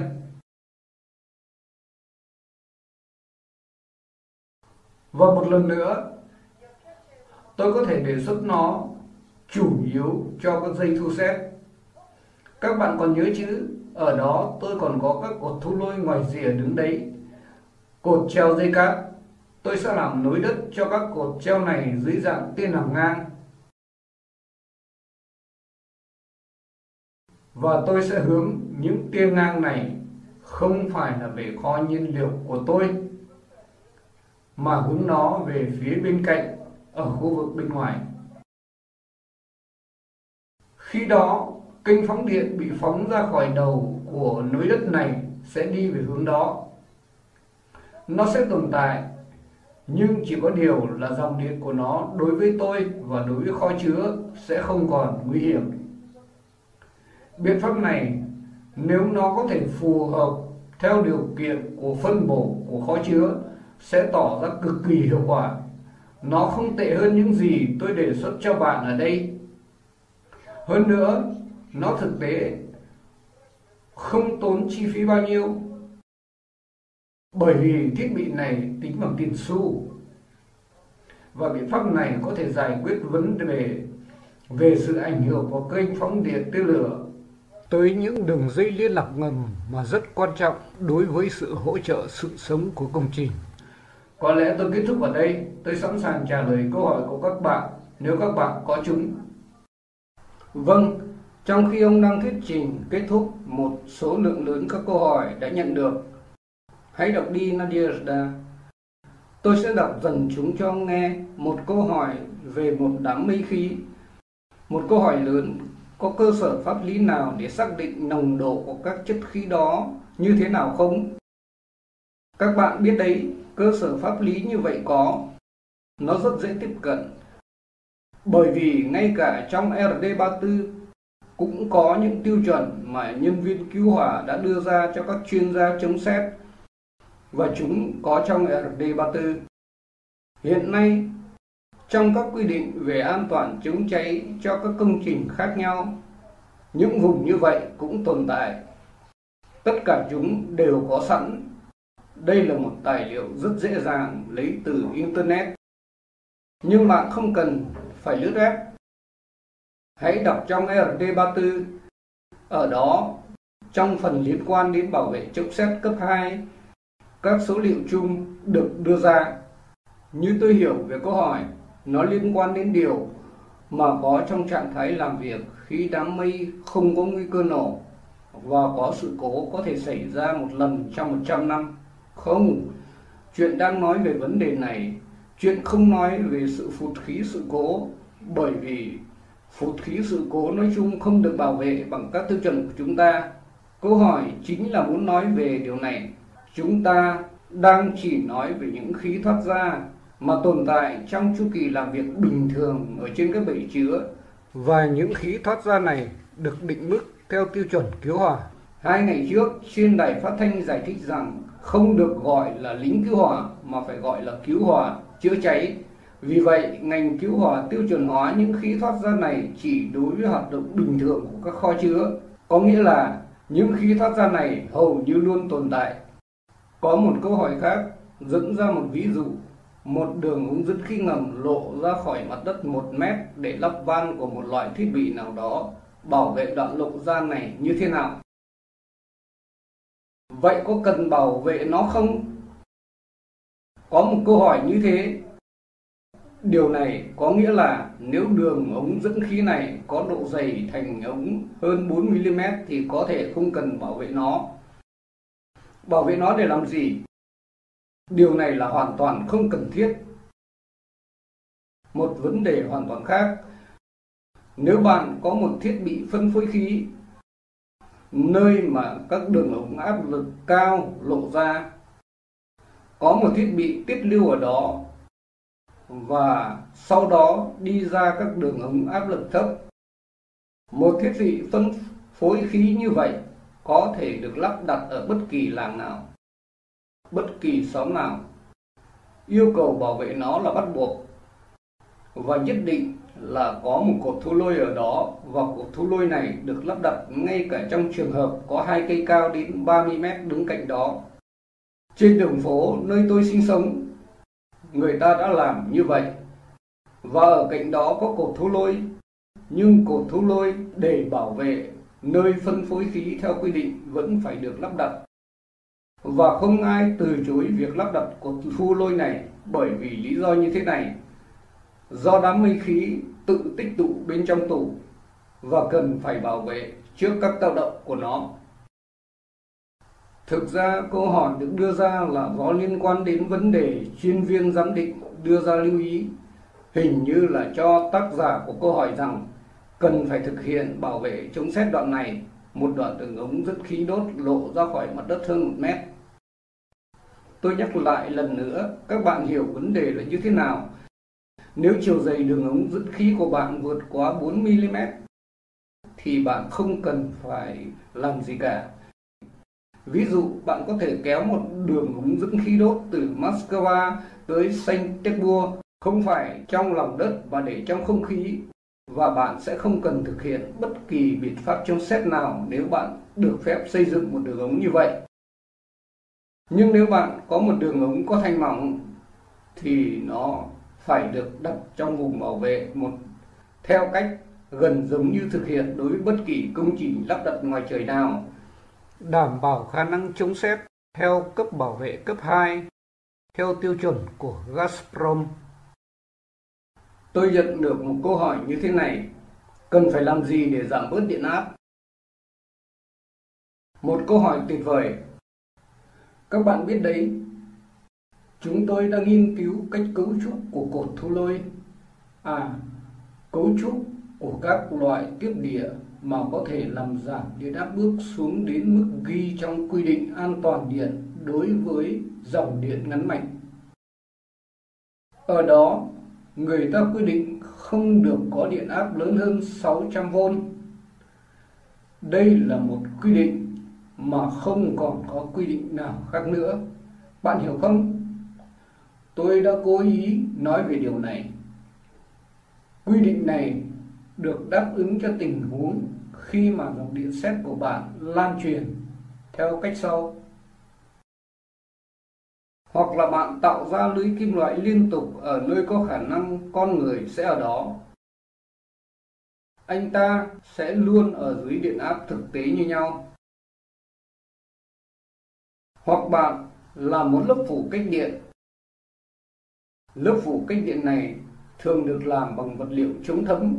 Và một lần nữa, tôi có thể đề xuất nó chủ yếu cho các dây thu sét. Các bạn còn nhớ chứ, ở đó tôi còn có các cột thu lôi ngoài rìa đứng đấy. Cột treo dây cáp, tôi sẽ làm nối đất cho các cột treo này dưới dạng tia nằm ngang. Và tôi sẽ hướng những tia ngang này không phải là về kho nhiên liệu của tôi, mà hướng nó về phía bên cạnh ở khu vực bên ngoài. Khi đó, kênh phóng điện bị phóng ra khỏi đầu của nối đất này sẽ đi về hướng đó. Nó sẽ tồn tại, nhưng chỉ có điều là dòng điện của nó đối với tôi và đối với kho chứa sẽ không còn nguy hiểm. Biện pháp này, nếu nó có thể phù hợp theo điều kiện của phân bổ của kho chứa, sẽ tỏ ra cực kỳ hiệu quả. Nó không tệ hơn những gì tôi đề xuất cho bạn ở đây. Hơn nữa, nó thực tế không tốn chi phí bao nhiêu, bởi vì thiết bị này tính bằng tiền xu. Và biện pháp này có thể giải quyết vấn đề về sự ảnh hưởng của kênh phóng điện tia lửa tới những đường dây liên lạc ngầm mà rất quan trọng đối với sự hỗ trợ sự sống của công trình. Có lẽ tôi kết thúc ở đây. Tôi sẵn sàng trả lời câu hỏi của các bạn nếu các bạn có chúng. Vâng, trong khi ông đang thuyết trình kết thúc một số lượng lớn các câu hỏi đã nhận được, hãy đọc đi Nadezhda. Tôi sẽ đọc dần chúng cho ông nghe. Một câu hỏi về một đám mây khí. Một câu hỏi lớn: có cơ sở pháp lý nào để xác định nồng độ của các chất khí đó như thế nào không? Các bạn biết đấy, cơ sở pháp lý như vậy có. Nó rất dễ tiếp cận. Bởi vì ngay cả trong R D ba mươi tư cũng có những tiêu chuẩn mà nhân viên cứu hỏa đã đưa ra cho các chuyên gia chống sét. Và chúng có trong R D ba mươi tư. Hiện nay, trong các quy định về an toàn chống cháy cho các công trình khác nhau, những vùng như vậy cũng tồn tại. Tất cả chúng đều có sẵn. Đây là một tài liệu rất dễ dàng lấy từ Internet. Nhưng bạn không cần phải lướt web. Hãy đọc trong R D ba mươi tư. Ở đó, trong phần liên quan đến bảo vệ chống sét cấp hai, các số liệu chung được đưa ra. Như tôi hiểu về câu hỏi, nó liên quan đến điều mà có trong trạng thái làm việc khi đám mây không có nguy cơ nổ và có sự cố có thể xảy ra một lần trong một trăm năm. Không, chuyện đang nói về vấn đề này, chuyện không nói về sự phụt khí sự cố, bởi vì phụt khí sự cố nói chung không được bảo vệ bằng các tiêu chuẩn của chúng ta. Câu hỏi chính là muốn nói về điều này. Chúng ta đang chỉ nói về những khí thoát ra mà tồn tại trong chu kỳ làm việc bình thường ở trên các bể chứa. Và những khí thoát ra này được định mức theo tiêu chuẩn cứu hỏa. Hai ngày trước, trên đài phát thanh giải thích rằng không được gọi là lính cứu hỏa mà phải gọi là cứu hỏa chữa cháy. Vì vậy, ngành cứu hỏa tiêu chuẩn hóa những khí thoát ra này chỉ đối với hoạt động bình thường của các kho chứa. Có nghĩa là những khí thoát ra này hầu như luôn tồn tại. Có một câu hỏi khác dẫn ra một ví dụ. Một đường ống dẫn khí ngầm lộ ra khỏi mặt đất một mét để lắp van của một loại thiết bị nào đó bảo vệ đoạn lộ ra này như thế nào? Vậy có cần bảo vệ nó không? Có một câu hỏi như thế. Điều này có nghĩa là nếu đường ống dẫn khí này có độ dày thành ống hơn bốn mi li mét thì có thể không cần bảo vệ nó. Bảo vệ nó để làm gì? Điều này là hoàn toàn không cần thiết. Một vấn đề hoàn toàn khác. Nếu bạn có một thiết bị phân phối khí, nơi mà các đường ống áp lực cao lộ ra, có một thiết bị tiết lưu ở đó, và sau đó đi ra các đường ống áp lực thấp. Một thiết bị phân phối khí như vậy có thể được lắp đặt ở bất kỳ làng nào, bất kỳ xóm nào. Yêu cầu bảo vệ nó là bắt buộc, và nhất định là có một cột thu lôi ở đó, và cột thu lôi này được lắp đặt ngay cả trong trường hợp có hai cây cao đến ba mươi mét đứng cạnh đó. Trên đường phố nơi tôi sinh sống, người ta đã làm như vậy, và ở cạnh đó có cột thu lôi, nhưng cột thu lôi để bảo vệ nơi phân phối khí theo quy định vẫn phải được lắp đặt. Và không ai từ chối việc lắp đặt cột thu lôi này bởi vì lý do như thế này. Do đám mây khí tự tích tụ bên trong tủ và cần phải bảo vệ trước các tác động của nó. Thực ra câu hỏi được đưa ra là do liên quan đến vấn đề chuyên viên giám định đưa ra lưu ý, hình như là cho tác giả của câu hỏi rằng cần phải thực hiện bảo vệ chống sét đoạn này một đoạn đường ống dẫn khí đốt lộ ra khỏi mặt đất hơn một mét. Tôi nhắc lại lần nữa, các bạn hiểu vấn đề là như thế nào. Nếu chiều dày đường ống dẫn khí của bạn vượt quá bốn mi li mét, thì bạn không cần phải làm gì cả. Ví dụ, bạn có thể kéo một đường ống dẫn khí đốt từ Moscow tới Saint Petersburg, không phải trong lòng đất và để trong không khí, và bạn sẽ không cần thực hiện bất kỳ biện pháp chống sét nào nếu bạn được phép xây dựng một đường ống như vậy. Nhưng nếu bạn có một đường ống có thanh mỏng thì nó phải được đặt trong vùng bảo vệ một theo cách gần giống như thực hiện đối với bất kỳ công trình lắp đặt ngoài trời nào, đảm bảo khả năng chống sét theo cấp bảo vệ cấp hai theo tiêu chuẩn của Gazprom. Tôi nhận được một câu hỏi như thế này: cần phải làm gì để giảm bớt điện áp? Một câu hỏi tuyệt vời. Các bạn biết đấy, chúng tôi đã nghiên cứu cách cấu trúc của cột thu lôi, à, cấu trúc của các loại tiếp địa mà có thể làm giảm điện áp bước xuống đến mức ghi trong quy định an toàn điện đối với dòng điện ngắn mạch. Ở đó, người ta quy định không được có điện áp lớn hơn sáu trăm vôn. Đây là một quy định mà không còn có quy định nào khác nữa. Bạn hiểu không? Tôi đã cố ý nói về điều này. Quy định này được đáp ứng cho tình huống khi mà dòng điện sét của bạn lan truyền theo cách sau. Hoặc là bạn tạo ra lưới kim loại liên tục ở nơi có khả năng con người sẽ ở đó. Anh ta sẽ luôn ở dưới điện áp thực tế như nhau. Hoặc bạn là một lớp phủ cách điện. Lớp phủ cách điện này thường được làm bằng vật liệu chống thấm.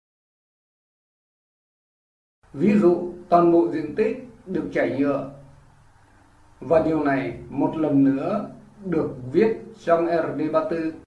Ví dụ, toàn bộ diện tích được trải nhựa. Và điều này một lần nữa được viết trong R D ba mươi tư.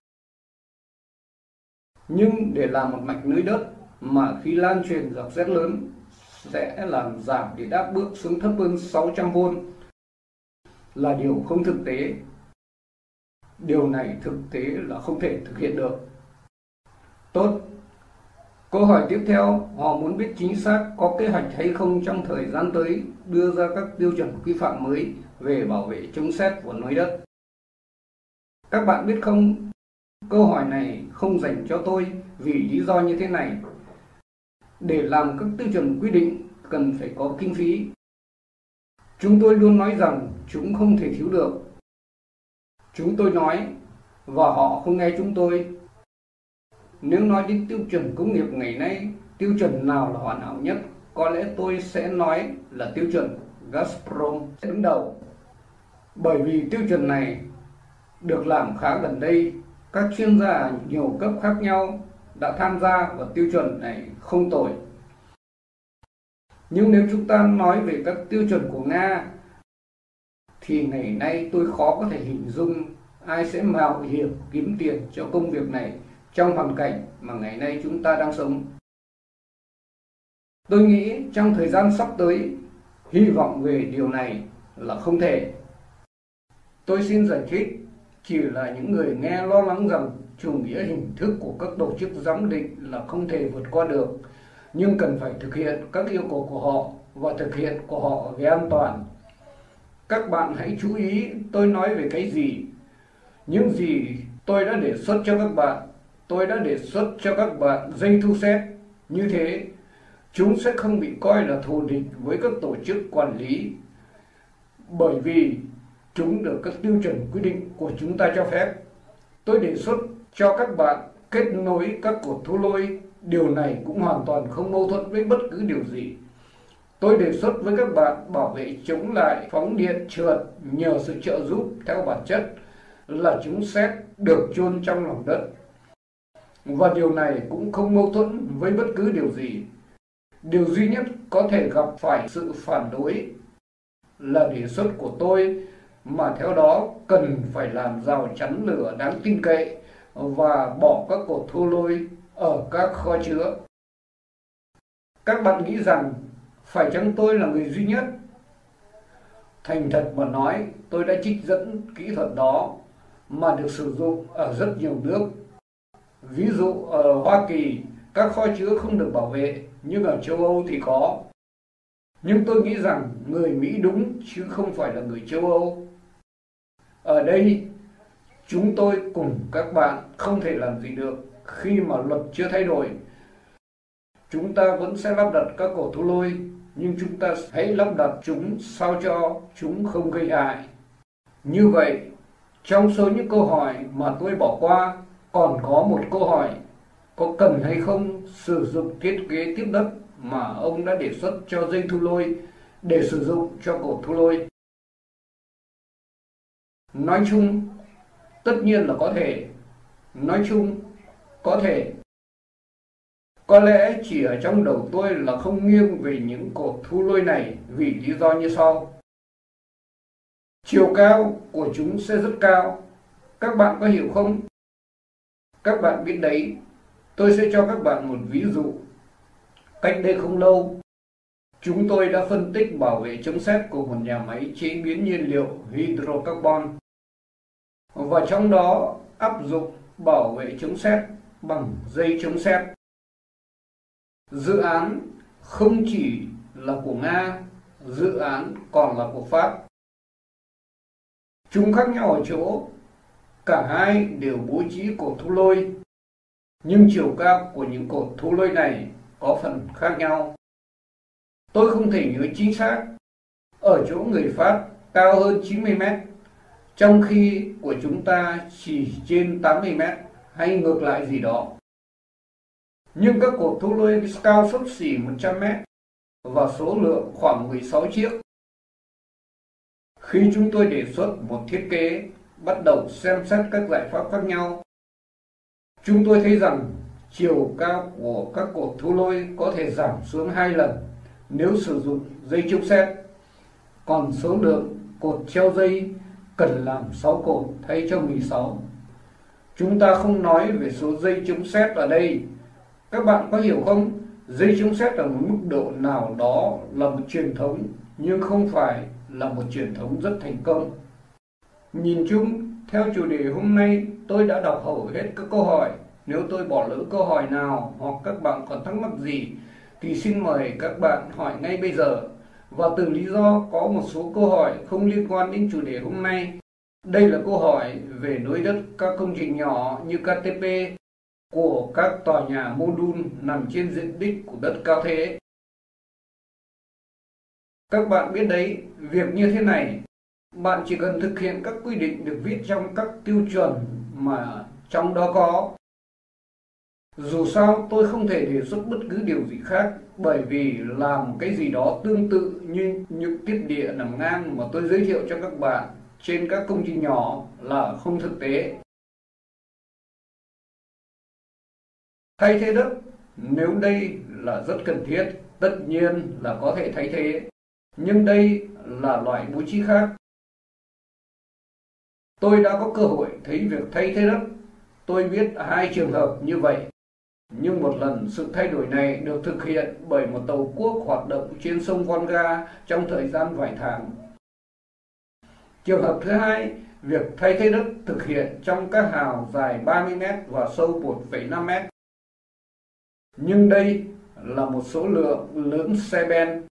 Nhưng để làm một mạch nối đất mà khi lan truyền dọc rất lớn sẽ làm giảm điện áp bước xuống thấp hơn sáu trăm vôn là điều không thực tế. Điều này thực tế là không thể thực hiện được. Tốt. Câu hỏi tiếp theo, họ muốn biết chính xác có kế hoạch hay không trong thời gian tới đưa ra các tiêu chuẩn quy phạm mới về bảo vệ chống sét của nối đất. Các bạn biết không, câu hỏi này không dành cho tôi vì lý do như thế này. Để làm các tiêu chuẩn quy định cần phải có kinh phí. Chúng tôi luôn nói rằng chúng không thể thiếu được. Chúng tôi nói và họ không nghe chúng tôi. Nếu nói đến tiêu chuẩn công nghiệp ngày nay, tiêu chuẩn nào là hoàn hảo nhất, có lẽ tôi sẽ nói là tiêu chuẩn Gazprom sẽ đứng đầu. Bởi vì tiêu chuẩn này được làm khá gần đây, các chuyên gia ở nhiều cấp khác nhau đã tham gia vào tiêu chuẩn này không tồi. Nhưng nếu chúng ta nói về các tiêu chuẩn của Nga, thì ngày nay tôi khó có thể hình dung ai sẽ mạo hiểm kiếm tiền cho công việc này trong hoàn cảnh mà ngày nay chúng ta đang sống. Tôi nghĩ trong thời gian sắp tới, hy vọng về điều này là không thể. Tôi xin giải thích, chỉ là những người nghe lo lắng rằng chủ nghĩa hình thức của các tổ chức giám định là không thể vượt qua được, nhưng cần phải thực hiện các yêu cầu của họ và thực hiện của họ về an toàn. Các bạn hãy chú ý tôi nói về cái gì. Những gì tôi đã đề xuất cho các bạn, tôi đã đề xuất cho các bạn dây thu sét. Như thế, chúng sẽ không bị coi là thù địch với các tổ chức quản lý, bởi vì chúng được các tiêu chuẩn quy định của chúng ta cho phép. Tôi đề xuất cho các bạn kết nối các cột thu lôi. Điều này cũng hoàn toàn không mâu thuẫn với bất cứ điều gì. Tôi đề xuất với các bạn bảo vệ chống lại phóng điện trượt nhờ sự trợ giúp theo bản chất là chúng sét được chôn trong lòng đất. Và điều này cũng không mâu thuẫn với bất cứ điều gì. Điều duy nhất có thể gặp phải sự phản đối là đề xuất của tôi, mà theo đó cần phải làm rào chắn lửa đáng tin cậy và bỏ các cột thu lôi ở các kho chứa. Các bạn nghĩ rằng Phải chăng tôi là người duy nhất? Thành thật mà nói, tôi đã trích dẫn kỹ thuật đó mà được sử dụng ở rất nhiều nước. Ví dụ ở Hoa Kỳ, các kho chứa không được bảo vệ, nhưng ở châu Âu thì có. Nhưng tôi nghĩ rằng người Mỹ đúng chứ không phải là người châu Âu. Ở đây, chúng tôi cùng các bạn không thể làm gì được khi mà luật chưa thay đổi. Chúng ta vẫn sẽ lắp đặt các cổ thu lôi, nhưng chúng ta hãy lắp đặt chúng sao cho chúng không gây hại. Như vậy, trong số những câu hỏi mà tôi bỏ qua, còn có một câu hỏi: có cần hay không sử dụng thiết kế tiếp đất mà ông đã đề xuất cho dây thu lôi để sử dụng cho cổ thu lôi? Nói chung, tất nhiên là có thể. Nói chung, có thể. Có lẽ chỉ ở trong đầu tôi là không nghiêng về những cột thu lôi này vì lý do như sau. Chiều cao của chúng sẽ rất cao. Các bạn có hiểu không? Các bạn biết đấy, tôi sẽ cho các bạn một ví dụ. Cách đây không lâu, chúng tôi đã phân tích bảo vệ chống sét của một nhà máy chế biến nhiên liệu hydrocarbon. Và trong đó áp dụng bảo vệ chống sét bằng dây chống sét. Dự án không chỉ là của Nga, dự án còn là của Pháp. Chúng khác nhau ở chỗ, cả hai đều bố trí cột thu lôi, nhưng chiều cao của những cột thu lôi này có phần khác nhau. Tôi không thể nhớ chính xác, ở chỗ người Pháp cao hơn chín mươi mét, trong khi của chúng ta chỉ trên tám mươi mét hay ngược lại gì đó. Nhưng các cột thu lôi cao xấp xỉ một trăm mét và số lượng khoảng mười sáu chiếc. Khi chúng tôi đề xuất một thiết kế, bắt đầu xem xét các giải pháp khác nhau, chúng tôi thấy rằng chiều cao của các cột thu lôi có thể giảm xuống hai lần nếu sử dụng dây chống sét, còn số lượng cột treo dây cần làm sáu cột thay cho mười sáu. Chúng ta không nói về số dây chống sét ở đây. Các bạn có hiểu không? Dây chống sét ở một mức độ nào đó là một truyền thống, nhưng không phải là một truyền thống rất thành công. Nhìn chung, theo chủ đề hôm nay, tôi đã đọc hầu hết các câu hỏi. Nếu tôi bỏ lỡ câu hỏi nào hoặc các bạn còn thắc mắc gì, thì xin mời các bạn hỏi ngay bây giờ. Và từ lý do có một số câu hỏi không liên quan đến chủ đề hôm nay. Đây là câu hỏi về nối đất các công trình nhỏ như ca tê pê của các tòa nhà mô đun nằm trên diện tích của đất cao thế. Các bạn biết đấy, việc như thế này, bạn chỉ cần thực hiện các quy định được viết trong các tiêu chuẩn mà trong đó có. Dù sao tôi không thể đề xuất bất cứ điều gì khác, bởi vì làm cái gì đó tương tự như những tiết địa nằm ngang mà tôi giới thiệu cho các bạn trên các công trình nhỏ là không thực tế. Thay thế đất, nếu đây là rất cần thiết, tất nhiên là có thể thay thế, nhưng đây là loại bố trí khác. Tôi đã có cơ hội thấy việc thay thế đất. Tôi biết hai trường hợp như vậy, nhưng một lần sự thay đổi này được thực hiện bởi một tàu cuốc hoạt động trên sông Volga trong thời gian vài tháng. Trường hợp thứ hai, việc thay thế đất thực hiện trong các hào dài ba mươi mét và sâu một phẩy năm mét. Nhưng đây là một số lượng lớn xe ben.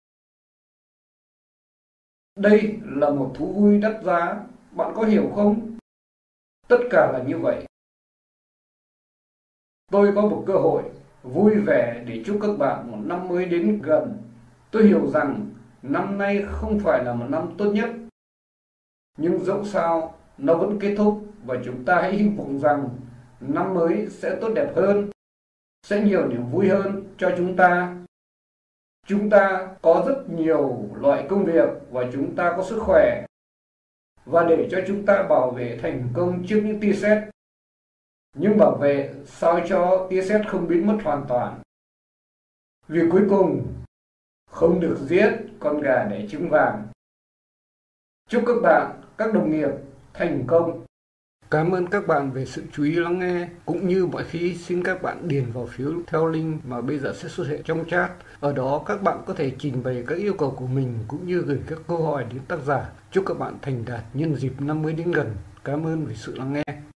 Đây là một thú vui đắt giá, bạn có hiểu không? Tất cả là như vậy. Tôi có một cơ hội vui vẻ để chúc các bạn một năm mới đến gần. Tôi hiểu rằng năm nay không phải là một năm tốt nhất, nhưng dẫu sao nó vẫn kết thúc, và chúng ta hãy hy vọng rằng năm mới sẽ tốt đẹp hơn, sẽ nhiều niềm vui hơn cho chúng ta. Chúng ta có rất nhiều loại công việc và chúng ta có sức khỏe. Và để cho chúng ta bảo vệ thành công trước những tia sét, nhưng bảo vệ sao cho tia sét không biến mất hoàn toàn. Vì cuối cùng, không được giết con gà đẻ trứng vàng. Chúc các bạn, các đồng nghiệp thành công. Cảm ơn các bạn về sự chú ý lắng nghe. Cũng như mọi khi, xin các bạn điền vào phiếu theo link mà bây giờ sẽ xuất hiện trong chat. Ở đó các bạn có thể trình bày các yêu cầu của mình cũng như gửi các câu hỏi đến tác giả. Chúc các bạn thành đạt nhân dịp năm mới đến gần. Cảm ơn vì sự lắng nghe.